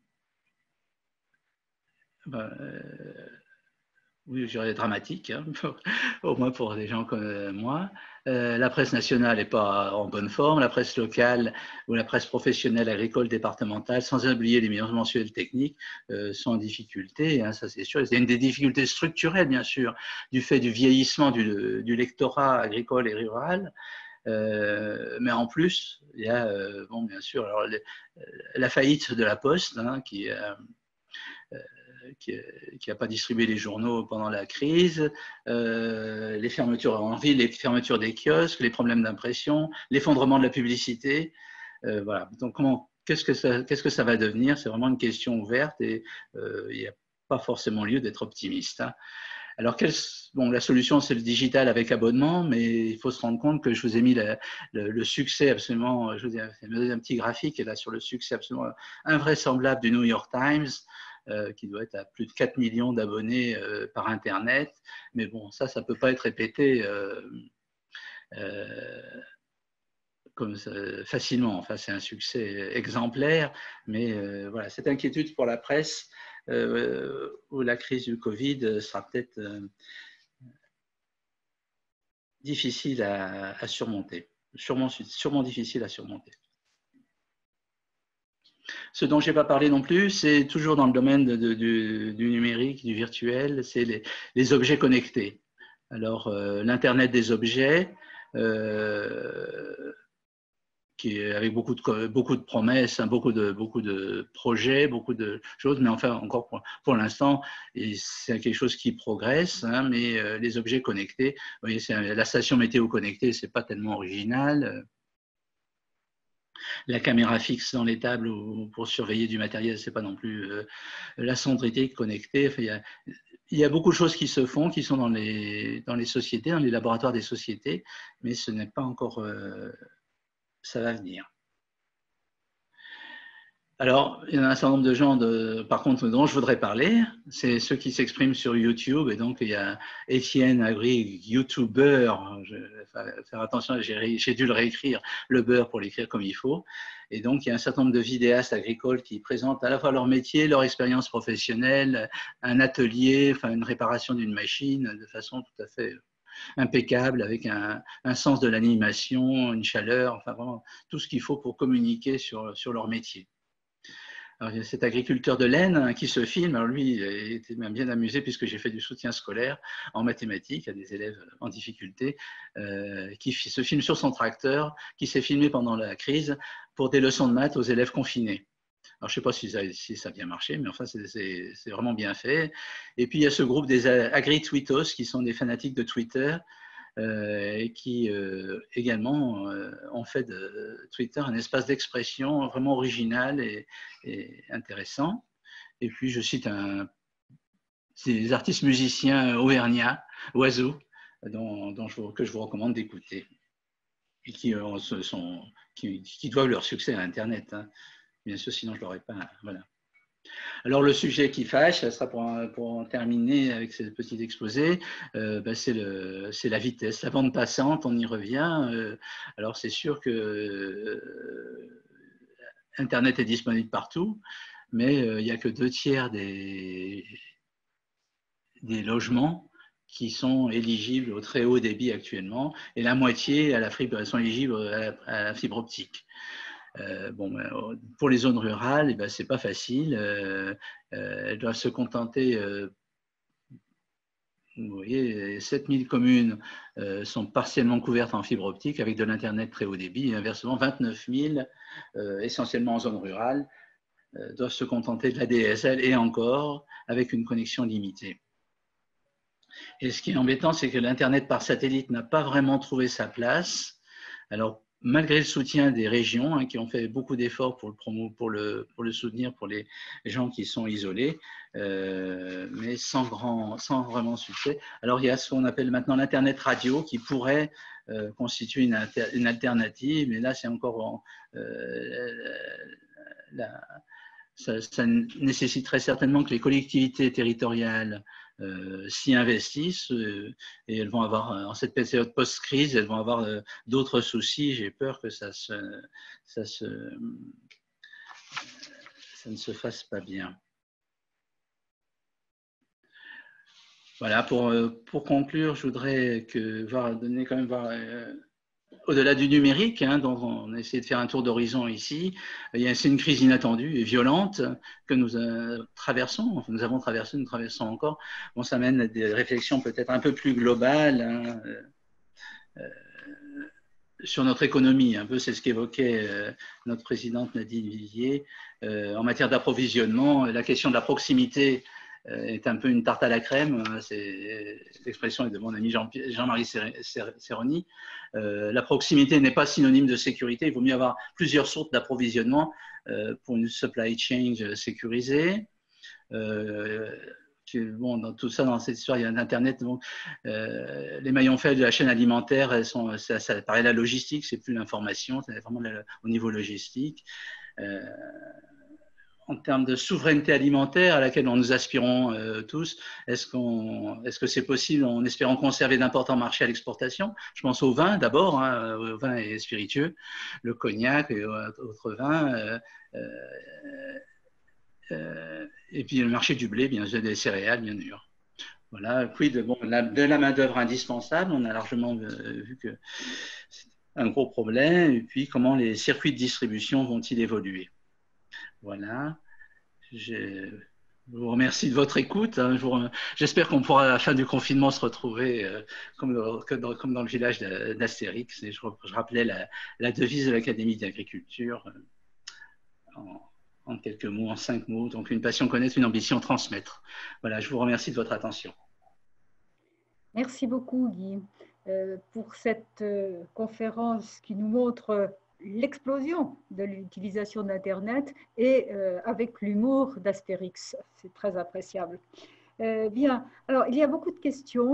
ben, euh, oui, je dirais dramatique, hein, pour, au moins pour des gens comme moi. Euh, la presse nationale n'est pas en bonne forme, la presse locale ou la presse professionnelle agricole départementale, sans oublier les mensuels techniques, euh, sont en difficulté, hein, ça c'est sûr. Il y a une des difficultés structurelles, bien sûr, du fait du vieillissement du, du lectorat agricole et rural. Euh, mais en plus, il y a, euh, bon, bien sûr, alors, les, la faillite de la Poste, hein, qui, euh, qui n'a pas distribué les journaux pendant la crise, euh, les fermetures en ville, les fermetures des kiosques, les problèmes d'impression, l'effondrement de la publicité. Euh, voilà. Donc, comment, qu'est-ce que ça, qu'est-ce que ça va devenir? C'est vraiment une question ouverte et euh, il n'y a pas forcément lieu d'être optimiste. Hein. Alors, quelle, bon, la solution, c'est le digital avec abonnement, mais il faut se rendre compte que je vous ai mis la, le, le succès absolument, je vous ai mis un petit graphique là sur le succès absolument invraisemblable du New York Times, euh, qui doit être à plus de quatre millions d'abonnés euh, par Internet. Mais bon, ça, ça ne peut pas être répété euh, euh, comme ça, facilement. Enfin, c'est un succès exemplaire, mais euh, voilà, cette inquiétude pour la presse, Euh, où la crise du Covid sera peut-être euh, difficile à, à surmonter, sûrement, sûrement difficile à surmonter. Ce dont je n'ai pas parlé non plus, c'est toujours dans le domaine de, de, du, du numérique, du virtuel, c'est les, les objets connectés. Alors, euh, l'Internet des objets, euh, qui est avec beaucoup de, beaucoup de promesses, hein, beaucoup, de, beaucoup de projets, beaucoup de choses, mais enfin, encore pour, pour l'instant, c'est quelque chose qui progresse, hein, mais euh, les objets connectés, vous voyez, c'est la station météo connectée, c'est pas tellement original. La caméra fixe dans les tables pour surveiller du matériel, c'est pas non plus euh, la sonnerie connectée. Enfin, il y a, il y a beaucoup de choses qui se font, qui sont dans les, dans les sociétés, dans les laboratoires des sociétés, mais ce n'est pas encore... Euh, ça va venir. Alors, il y en a un certain nombre de gens, de, par contre, dont je voudrais parler. C'est ceux qui s'expriment sur YouTube. Et donc, il y a Étienne Agri, YouTuber. Je vais faire attention, j'ai dû le réécrire, le beurre, pour l'écrire comme il faut. Et donc, il y a un certain nombre de vidéastes agricoles qui présentent à la fois leur métier, leur expérience professionnelle, un atelier, enfin, une réparation d'une machine de façon tout à fait impeccable, avec un, un sens de l'animation, une chaleur, enfin, vraiment tout ce qu'il faut pour communiquer sur, sur leur métier. Alors, il y a cet agriculteur de laine qui se filme. Alors lui, il était même bien amusé puisque j'ai fait du soutien scolaire en mathématiques à des élèves en difficulté, euh, qui se filme sur son tracteur, qui s'est filmé pendant la crise pour des leçons de maths aux élèves confinés. Alors, je ne sais pas si ça, si ça a bien marché, mais enfin, c'est vraiment bien fait. Et puis, il y a ce groupe des agri-tweetos qui sont des fanatiques de Twitter, Euh, et qui euh, également euh, ont fait de Twitter un espace d'expression vraiment original et, et intéressant. Et puis, je cite un, des artistes musiciens auvergnats, Oiseau, dont, dont je, que je vous recommande d'écouter, et qui, euh, sont, qui, qui doivent leur succès à Internet. Hein. Bien sûr, sinon je ne l'aurais pas. Voilà. Alors, le sujet qui fâche, ça sera pour, pour en terminer avec ce petit exposé, euh, ben c'est la vitesse, la bande passante, on y revient. Euh, alors, c'est sûr que euh, Internet est disponible partout, mais euh, il n'y a que deux tiers des, des logements qui sont éligibles au très haut débit actuellement, et la moitié à la fibre, sont éligibles à la, à la fibre optique. Euh, bon, pour les zones rurales, eh ben, ce n'est pas facile. Euh, euh, elles doivent se contenter, euh, vous voyez, sept mille communes euh, sont partiellement couvertes en fibre optique avec de l'Internet très haut débit, et inversement, vingt-neuf mille, euh, essentiellement en zone rurale, euh, doivent se contenter de la D S L et encore avec une connexion limitée. Et ce qui est embêtant, c'est que l'Internet par satellite n'a pas vraiment trouvé sa place. Alors, malgré le soutien des régions, hein, qui ont fait beaucoup d'efforts pour le, promo, pour, le, pour le soutenir pour les gens qui sont isolés, euh, mais sans, grand, sans vraiment succès. Alors, il y a ce qu'on appelle maintenant l'Internet radio qui pourrait euh, constituer une, alter, une alternative, mais là, c'est encore en, euh, la, ça, ça nécessiterait certainement que les collectivités territoriales Euh, s'y investissent euh, et elles vont avoir, en cette période post-crise, elles vont avoir euh, d'autres soucis. J'ai peur que ça, se, ça, se, ça ne se fasse pas bien. Voilà, pour, pour conclure, je voudrais que, voir, donner quand même voir, euh, au-delà du numérique, hein, dont on a essayé de faire un tour d'horizon ici, c'est une crise inattendue et violente que nous euh, traversons, nous avons traversé, nous traversons encore. Bon, ça mène à des réflexions peut-être un peu plus globales hein, euh, sur notre économie. Un peu, c'est ce qu'évoquait euh, notre présidente Nadine Vivier. Euh, en matière d'approvisionnement, la question de la proximité est un peu une tarte à la crème, l'expression est de mon ami Jean-Marie Serroni. Euh, la proximité n'est pas synonyme de sécurité, il vaut mieux avoir plusieurs sources d'approvisionnement euh, pour une supply chain sécurisée. Euh, bon, dans tout ça, dans cette histoire, il y a Internet. Bon, euh, les maillons faibles de la chaîne alimentaire, elles sont, ça, ça paraît la logistique, c'est plus l'information, c'est vraiment la, au niveau logistique. Euh, En termes de souveraineté alimentaire à laquelle nous aspirons euh, tous, est-ce qu'on, est-ce que c'est possible en espérant conserver d'importants marchés à l'exportation? Je pense au vin d'abord, hein, au vin et spiritueux, le cognac et autres vins, euh, euh, et puis le marché du blé, bien sûr, des céréales, bien sûr. Voilà, puis de, bon, la, de la main-d'œuvre indispensable, on a largement euh, vu que c'est un gros problème, et puis comment les circuits de distribution vont-ils évoluer? Voilà. Je vous remercie de votre écoute. J'espère qu'on pourra à la fin du confinement se retrouver euh, comme, le, dans, comme dans le village d'Astérix. Et je, je rappelais la, la devise de l'Académie d'agriculture euh, en, en quelques mots, en cinq mots. Donc une passion connaître, une ambition transmettre. Voilà, je vous remercie de votre attention. Merci beaucoup Guy euh, pour cette euh, conférence qui nous montre l'explosion de l'utilisation d'Internet et euh, avec l'humour d'Astérix. C'est très appréciable. Euh, bien, alors il y a beaucoup de questions.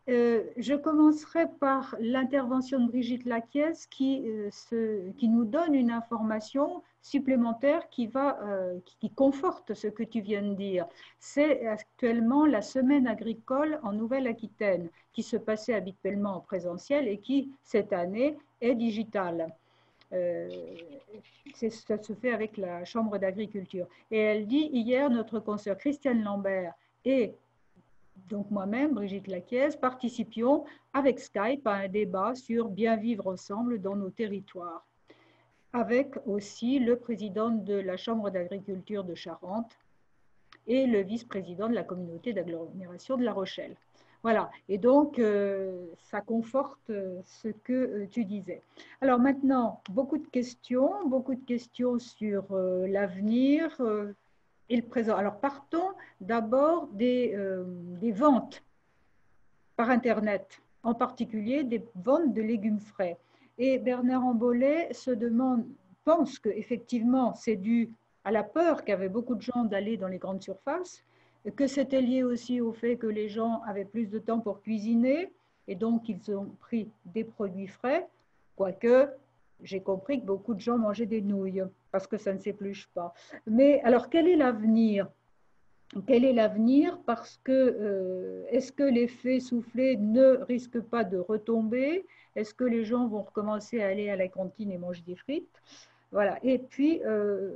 Euh, je commencerai par l'intervention de Brigitte Laquiès qui, euh, se, qui nous donne une information supplémentaire qui, va, euh, qui, qui conforte ce que tu viens de dire. C'est actuellement la semaine agricole en Nouvelle-Aquitaine qui se passait habituellement en présentiel et qui, cette année, est digitale. Euh, ça se fait avec la Chambre d'agriculture. Et elle dit, hier, notre consoeur Christiane Lambert et donc moi-même, Brigitte Laquiès, participions avec Skype à un débat sur bien vivre ensemble dans nos territoires, avec aussi le président de la Chambre d'agriculture de Charente et le vice-président de la communauté d'agglomération de La Rochelle. Voilà, et donc euh, ça conforte ce que euh, tu disais. Alors maintenant, beaucoup de questions, beaucoup de questions sur euh, l'avenir, euh, et le présent. Alors, partons d'abord des, euh, des ventes par Internet, en particulier des ventes de légumes frais. Et Bernard Ambolet se demande, pense qu'effectivement, c'est dû à la peur qu'avaient beaucoup de gens d'aller dans les grandes surfaces, que c'était lié aussi au fait que les gens avaient plus de temps pour cuisiner, et donc ils ont pris des produits frais, quoique j'ai compris que beaucoup de gens mangeaient des nouilles, parce que ça ne s'épluche pas. Mais alors, quel est l'avenir? Quel est l'avenir? Parce que, euh, est-ce que l'effet soufflé ne risque pas de retomber? Est-ce que les gens vont recommencer à aller à la cantine et manger des frites? Voilà. Et puis, euh,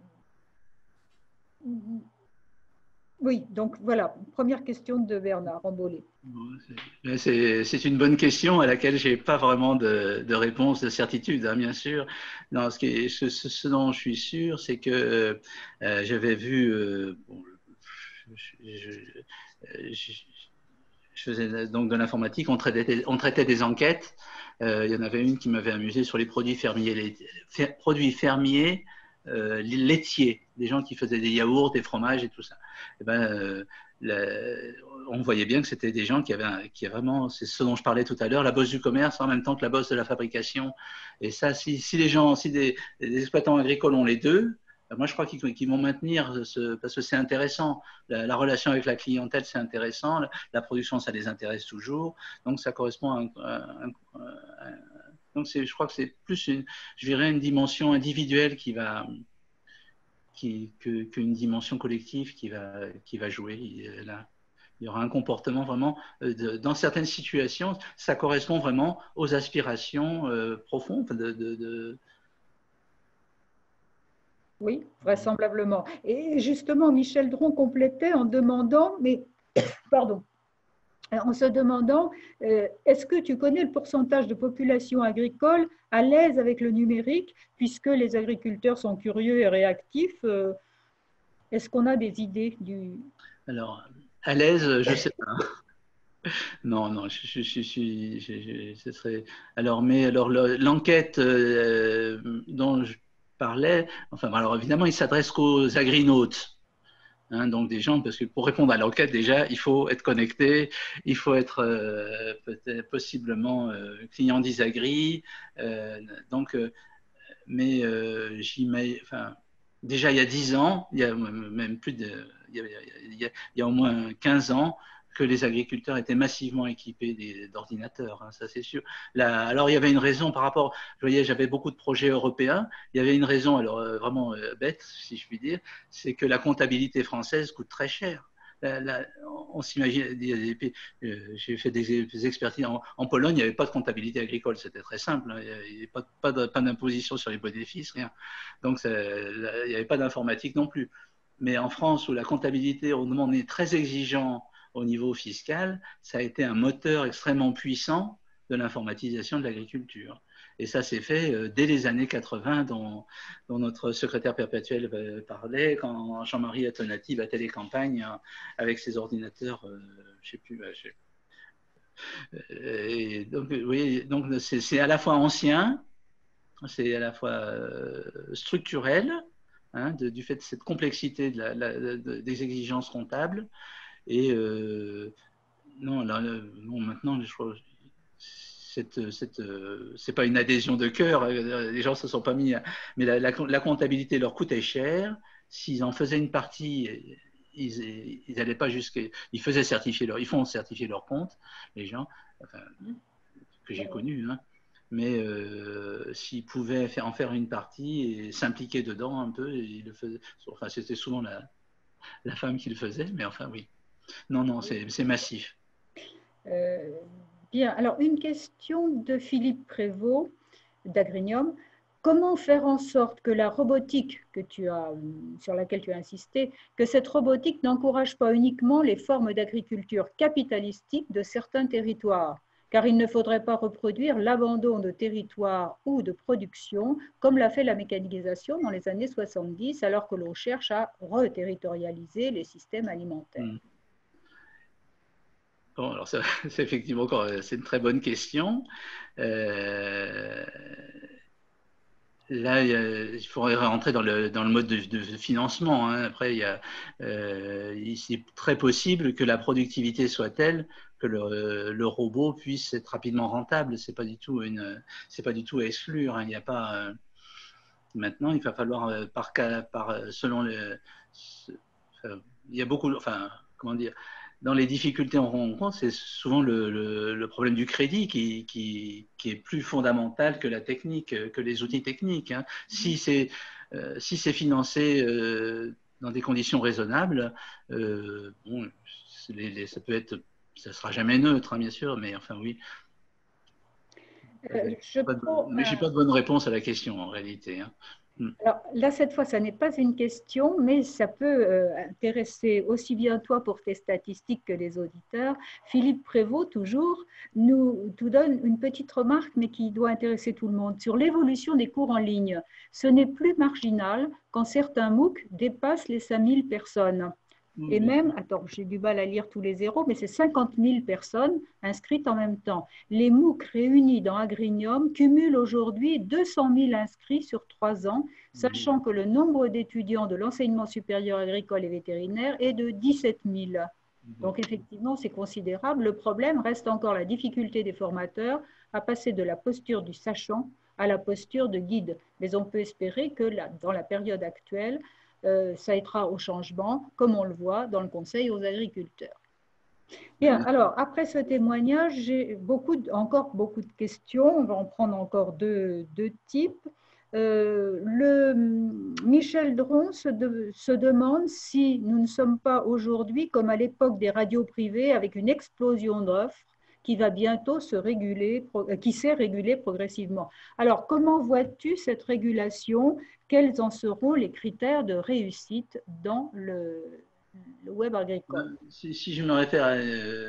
oui, donc voilà, première question de Bernard Ambolet. C'est une bonne question à laquelle je n'ai pas vraiment de, de réponse, de certitude, hein, bien sûr. Non, ce, qui est, ce, ce dont je suis sûr, c'est que euh, j'avais vu, euh, bon, je, je, je, je faisais donc de l'informatique, on traitait, on traitait des enquêtes. Euh, il y en avait une qui m'avait amusé sur les produits fermiers, les fer, produits fermiers euh, laitiers, des gens qui faisaient des yaourts, des fromages et tout ça. Et ben, euh, la, on voyait bien que c'était des gens qui avaient, un, qui avaient vraiment, c'est ce dont je parlais tout à l'heure, la bosse du commerce en même temps que la bosse de la fabrication. Et ça, si, si les gens, si des, des exploitants agricoles ont les deux, moi, je crois qu'ils qu'ils vont maintenir, ce, parce que c'est intéressant. La, la relation avec la clientèle, c'est intéressant. La, la production, ça les intéresse toujours. Donc, ça correspond à un... À un, à un donc, je crois que c'est plus, une, je dirais, une dimension individuelle qui va... Qui, que, qu'une dimension collective qui va, qui va jouer. Il, là, il y aura un comportement vraiment, de, dans certaines situations, ça correspond vraiment aux aspirations euh, profondes de, de, de Oui, vraisemblablement. Et justement, Michel Dron complétait en demandant, mais pardon, en se demandant, euh, est-ce que tu connais le pourcentage de population agricole à l'aise avec le numérique, puisque les agriculteurs sont curieux et réactifs? euh, Est-ce qu'on a des idées du... Alors, à l'aise, je ne sais pas. Non, non, je, je, je, je, je, ce serait... Alors, mais alors l'enquête euh, dont je parlais, enfin, alors évidemment, il s'adresse qu'aux agrinautes. Hein, donc des gens, parce que pour répondre à l'enquête, déjà, il faut être connecté, il faut être euh, peut-être possiblement euh, client d'Isagri. Euh, donc, euh, mais euh, j'imagine, enfin, déjà il y a dix ans, il y a même plus de, il y a, il y a, il y a au moins quinze ans, que les agriculteurs étaient massivement équipés d'ordinateurs, hein, ça c'est sûr. Là, alors il y avait une raison par rapport, je voyais, j'avais beaucoup de projets européens, il y avait une raison, alors euh, vraiment euh, bête, si je puis dire, c'est que la comptabilité française coûte très cher. Là, là, on s'imagine, euh, j'ai fait des, des expertises en, en Pologne, il n'y avait pas de comptabilité agricole, c'était très simple, hein, il n'y avait pas, pas, pas d'imposition sur les bénéfices, rien. Donc ça, il n'y avait pas d'informatique non plus. Mais en France, où la comptabilité, on est très exigeant au niveau fiscal, ça a été un moteur extrêmement puissant de l'informatisation de l'agriculture. Et ça s'est fait euh, dès les années quatre-vingts, dont, dont notre secrétaire perpétuel euh, parlait, quand Jean-Marie Atonati battait les campagnes euh, avec ses ordinateurs, euh, je ne sais plus. Je sais. Et donc, vous voyez, donc c'est à la fois ancien, c'est à la fois euh, structurel, hein, de, du fait de cette complexité de la, la, de, des exigences comptables. Et euh, non, là, non, maintenant, je crois, cette, cette, c'est pas une adhésion de cœur, les gens se sont pas mis, à, mais la, la, la comptabilité leur coûtait cher. S'ils en faisaient une partie, ils n'allaient pas jusqu'à, ils faisaient certifier leur, ils font certifier leur compte, les gens, enfin, que j'ai connus, hein. Mais euh, s'ils pouvaient faire, en faire une partie et s'impliquer dedans un peu, ils le faisaient. Enfin, c'était souvent la, la femme qui le faisait, mais enfin, oui. Non, non, c'est massif. Euh, bien, alors une question de Philippe Prévost d'Agrignum. Comment faire en sorte que la robotique que tu as, sur laquelle tu as insisté, que cette robotique n'encourage pas uniquement les formes d'agriculture capitalistique de certains territoires, car il ne faudrait pas reproduire l'abandon de territoires ou de production, comme l'a fait la mécanisation dans les années soixante-dix, alors que l'on cherche à reterritorialiser les systèmes alimentaires. Mmh. Bon, alors c'est effectivement encore, c'est une très bonne question. Euh, là, il, y a, il faudrait rentrer dans le, dans le mode de, de financement, hein. Après, il y a, euh, c'est très possible que la productivité soit telle que le, le robot puisse être rapidement rentable. C'est pas du tout une, c'est pas du tout à exclure, hein. Il n'y a pas. Euh, maintenant, il va falloir euh, par cas, par selon les. Enfin, il y a beaucoup, enfin, comment dire. Dans les difficultés on rencontre, c'est souvent le, le, le problème du crédit qui, qui, qui est plus fondamental que la technique, que les outils techniques, hein. Si c'est euh, si c'est financé euh, dans des conditions raisonnables, euh, bon, les, les, ça peut être, ça sera jamais neutre, hein, bien sûr, mais enfin oui. Euh, je pas de, mais j'ai pas de bonne réponse à la question en réalité, hein. Alors là, cette fois, ça n'est pas une question, mais ça peut euh, intéresser aussi bien toi pour tes statistiques que les auditeurs. Philippe Prévost, toujours, nous, nous donne une petite remarque, mais qui doit intéresser tout le monde. Sur l'évolution des cours en ligne, ce n'est plus marginal quand certains MOOC dépassent les cinq mille personnes. Et même, attends, j'ai du mal à lire tous les zéros, mais c'est cinquante mille personnes inscrites en même temps. Les MOOC réunis dans Agrignum cumulent aujourd'hui deux cent mille inscrits sur trois ans, sachant que le nombre d'étudiants de l'enseignement supérieur agricole et vétérinaire est de dix-sept mille. Donc effectivement, c'est considérable. Le problème reste encore la difficulté des formateurs à passer de la posture du sachant à la posture de guide. Mais on peut espérer que là, dans la période actuelle, Euh, ça aidera au changement, comme on le voit dans le conseil aux agriculteurs. Bien, alors, après ce témoignage, j'ai beaucoup, encore beaucoup de questions. On va en prendre encore deux, deux types. Euh, le, Michel Dron se, de, se demande si nous ne sommes pas aujourd'hui comme à l'époque des radios privées avec une explosion d'offres qui va bientôt se réguler, qui s'est régulée progressivement. Alors, comment vois-tu cette régulation? Quels en seront les critères de réussite dans le, le web agricole? Si, si je me réfère à,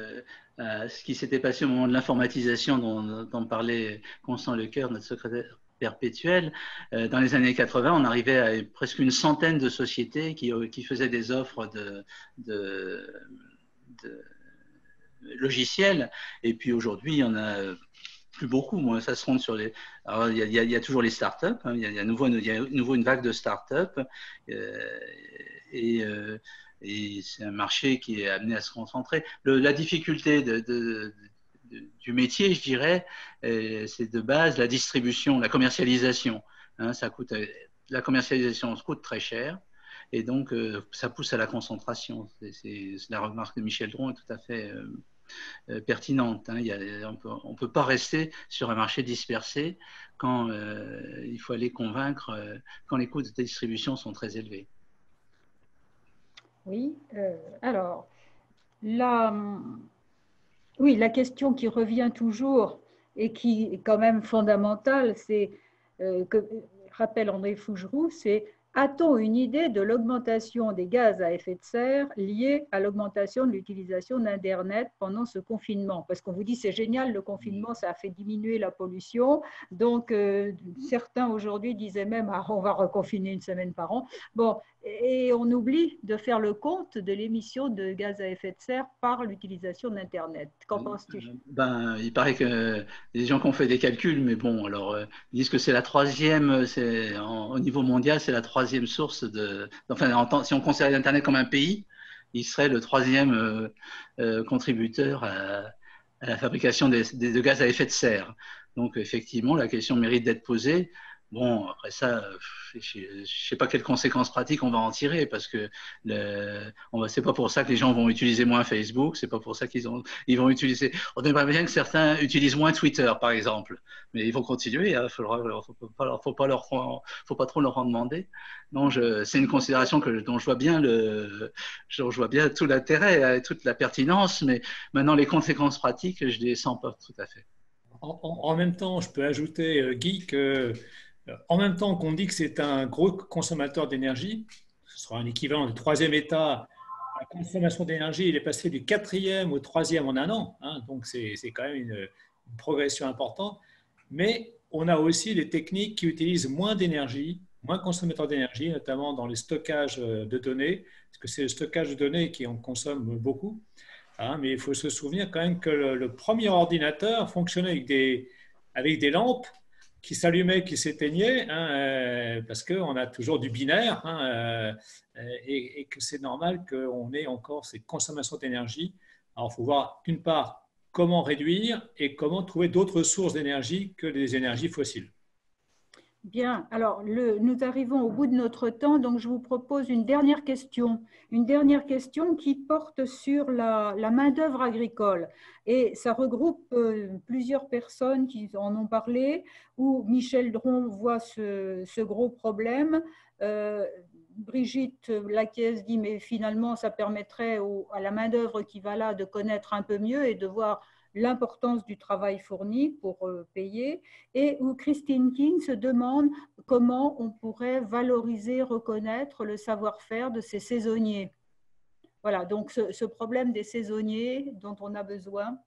à ce qui s'était passé au moment de l'informatisation dont, dont parlait Constant Lecoeur, notre secrétaire perpétuel, dans les années quatre-vingt, on arrivait à presque une centaine de sociétés qui, qui faisaient des offres de, de, de logiciels, et puis aujourd'hui, il y en a plus beaucoup. Moi, ça se compte sur les. Alors, il y a, il y a, il y a toujours les startups, hein. Il y a, il y a nouveau, il y a nouveau une vague de startups, euh, et, euh, et c'est un marché qui est amené à se concentrer. Le, la difficulté de, de, de, du métier, je dirais, c'est de base la distribution, la commercialisation, hein. Ça coûte, la commercialisation se coûte très cher. Et donc, euh, ça pousse à la concentration. C'est la remarque de Michel Dron est tout à fait euh, euh, pertinente, hein. Il y a, on ne peut pas rester sur un marché dispersé quand euh, il faut aller convaincre, euh, quand les coûts de distribution sont très élevés. Oui, euh, alors, la, oui, la question qui revient toujours et qui est quand même fondamentale, c'est, euh, que rappelle André Fougeroux, c'est: a-t-on une idée de l'augmentation des gaz à effet de serre liée à l'augmentation de l'utilisation d'Internet pendant ce confinement? Parce qu'on vous dit c'est génial, le confinement, ça a fait diminuer la pollution. Donc, euh, certains aujourd'hui disaient même ah, on va reconfiner une semaine par an. Bon, et on oublie de faire le compte de l'émission de gaz à effet de serre par l'utilisation d'Internet. Qu'en penses-tu? Ben, il paraît que les gens qui ont fait des calculs, mais bon, alors euh, ils disent que c'est la troisième, c'est au niveau mondial, c'est la troisième source de. Enfin, en, si on considère Internet comme un pays, il serait le troisième euh, euh, contributeur à, à la fabrication des, des, de gaz à effet de serre. Donc, effectivement, la question mérite d'être posée. Bon, après ça, je ne sais pas quelles conséquences pratiques on va en tirer, parce que le, on va, c'est pas pour ça que les gens vont utiliser moins Facebook, c'est pas pour ça qu'ils ont, ils vont utiliser. On aimerait bien que certains utilisent moins Twitter, par exemple, mais ils vont continuer. Il hein, faudra, faut pas, faut pas leur, faut pas trop leur en demander. Non, je, c'est une considération que dont je vois bien le, dont je vois bien tout l'intérêt et toute la pertinence, mais maintenant les conséquences pratiques, je les sens pas tout à fait. En, en, en même temps, je peux ajouter, euh, Guy, que en même temps qu'on dit que c'est un gros consommateur d'énergie, ce sera un équivalent du troisième État, la consommation d'énergie, il est passé du quatrième au troisième en un an, hein, donc c'est quand même une, une progression importante. Mais on a aussi des techniques qui utilisent moins d'énergie, moins consommateurs d'énergie, notamment dans les stockages de données, parce que c'est le stockage de données qui en consomme beaucoup. Hein, mais il faut se souvenir quand même que le, le premier ordinateur fonctionnait avec des, avec des lampes qui s'allumait, qui s'éteignait, hein, euh, parce qu'on a toujours du binaire, hein, euh, et, et que c'est normal qu'on ait encore ces consommations d'énergie. Alors, il faut voir, d'une part, comment réduire et comment trouver d'autres sources d'énergie que les énergies fossiles. Bien, alors le, nous arrivons au bout de notre temps, donc je vous propose une dernière question. Une dernière question qui porte sur la, la main-d'œuvre agricole. Et ça regroupe euh, plusieurs personnes qui en ont parlé, où Michel Dron voit ce, ce gros problème. Euh, Brigitte Lacaisse dit, mais finalement, ça permettrait au, à la main-d'œuvre qui va là de connaître un peu mieux et de voir l'importance du travail fourni pour payer, et où Christine King se demande comment on pourrait valoriser, reconnaître le savoir-faire de ces saisonniers. Voilà, donc ce, ce problème des saisonniers dont on a besoin.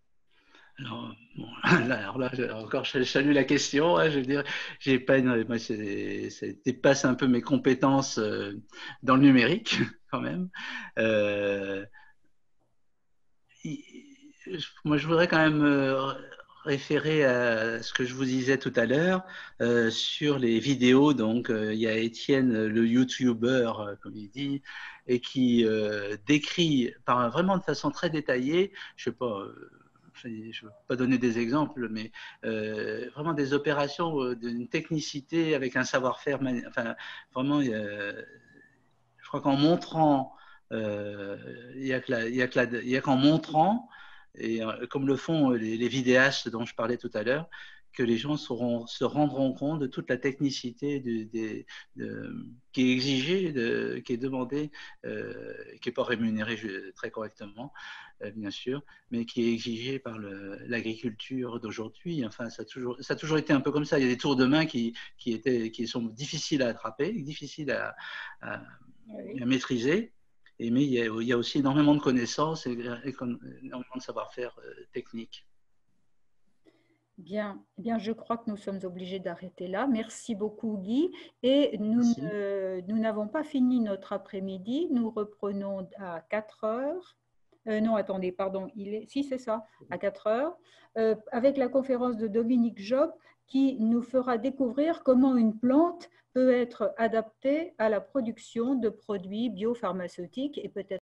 Alors, bon, là, alors là, encore, je salue la question. Hein, je veux dire, j'ai pas une, moi, ça dépasse un peu mes compétences euh, dans le numérique, quand même. Euh, moi, je voudrais quand même euh, référer à ce que je vous disais tout à l'heure euh, sur les vidéos. Donc, euh, il y a Étienne, le YouTuber, euh, comme il dit, et qui euh, décrit par, vraiment de façon très détaillée, je sais pas. Euh, je ne veux pas donner des exemples, mais euh, vraiment des opérations euh, d'une technicité avec un savoir-faire. Enfin, vraiment, euh, je crois qu'en montrant, euh, il n'y a qu'en montrant, et euh, comme le font les, les vidéastes dont je parlais tout à l'heure, que les gens sauront, se rendront compte de toute la technicité de, de, de, qui est exigée, de, qui est demandée, euh, qui n'est pas rémunérée très correctement, euh, bien sûr, mais qui est exigée par l'agriculture d'aujourd'hui. Enfin, ça a, toujours, ça a toujours été un peu comme ça. Il y a des tours de main qui, qui, étaient, qui sont difficiles à attraper, difficiles à, à, oui. à maîtriser. Et, mais il y, a, il y a aussi énormément de connaissances et, et énormément de savoir-faire euh, technique. Bien, eh bien, je crois que nous sommes obligés d'arrêter là. Merci beaucoup, Guy. Et nous n'avons pas fini notre après-midi. Nous reprenons à quatre heures. Euh, non, attendez, pardon. Il est, si, c'est ça, à quatre heures, euh, avec la conférence de Dominique Job qui nous fera découvrir comment une plante peut être adaptée à la production de produits biopharmaceutiques et peut-être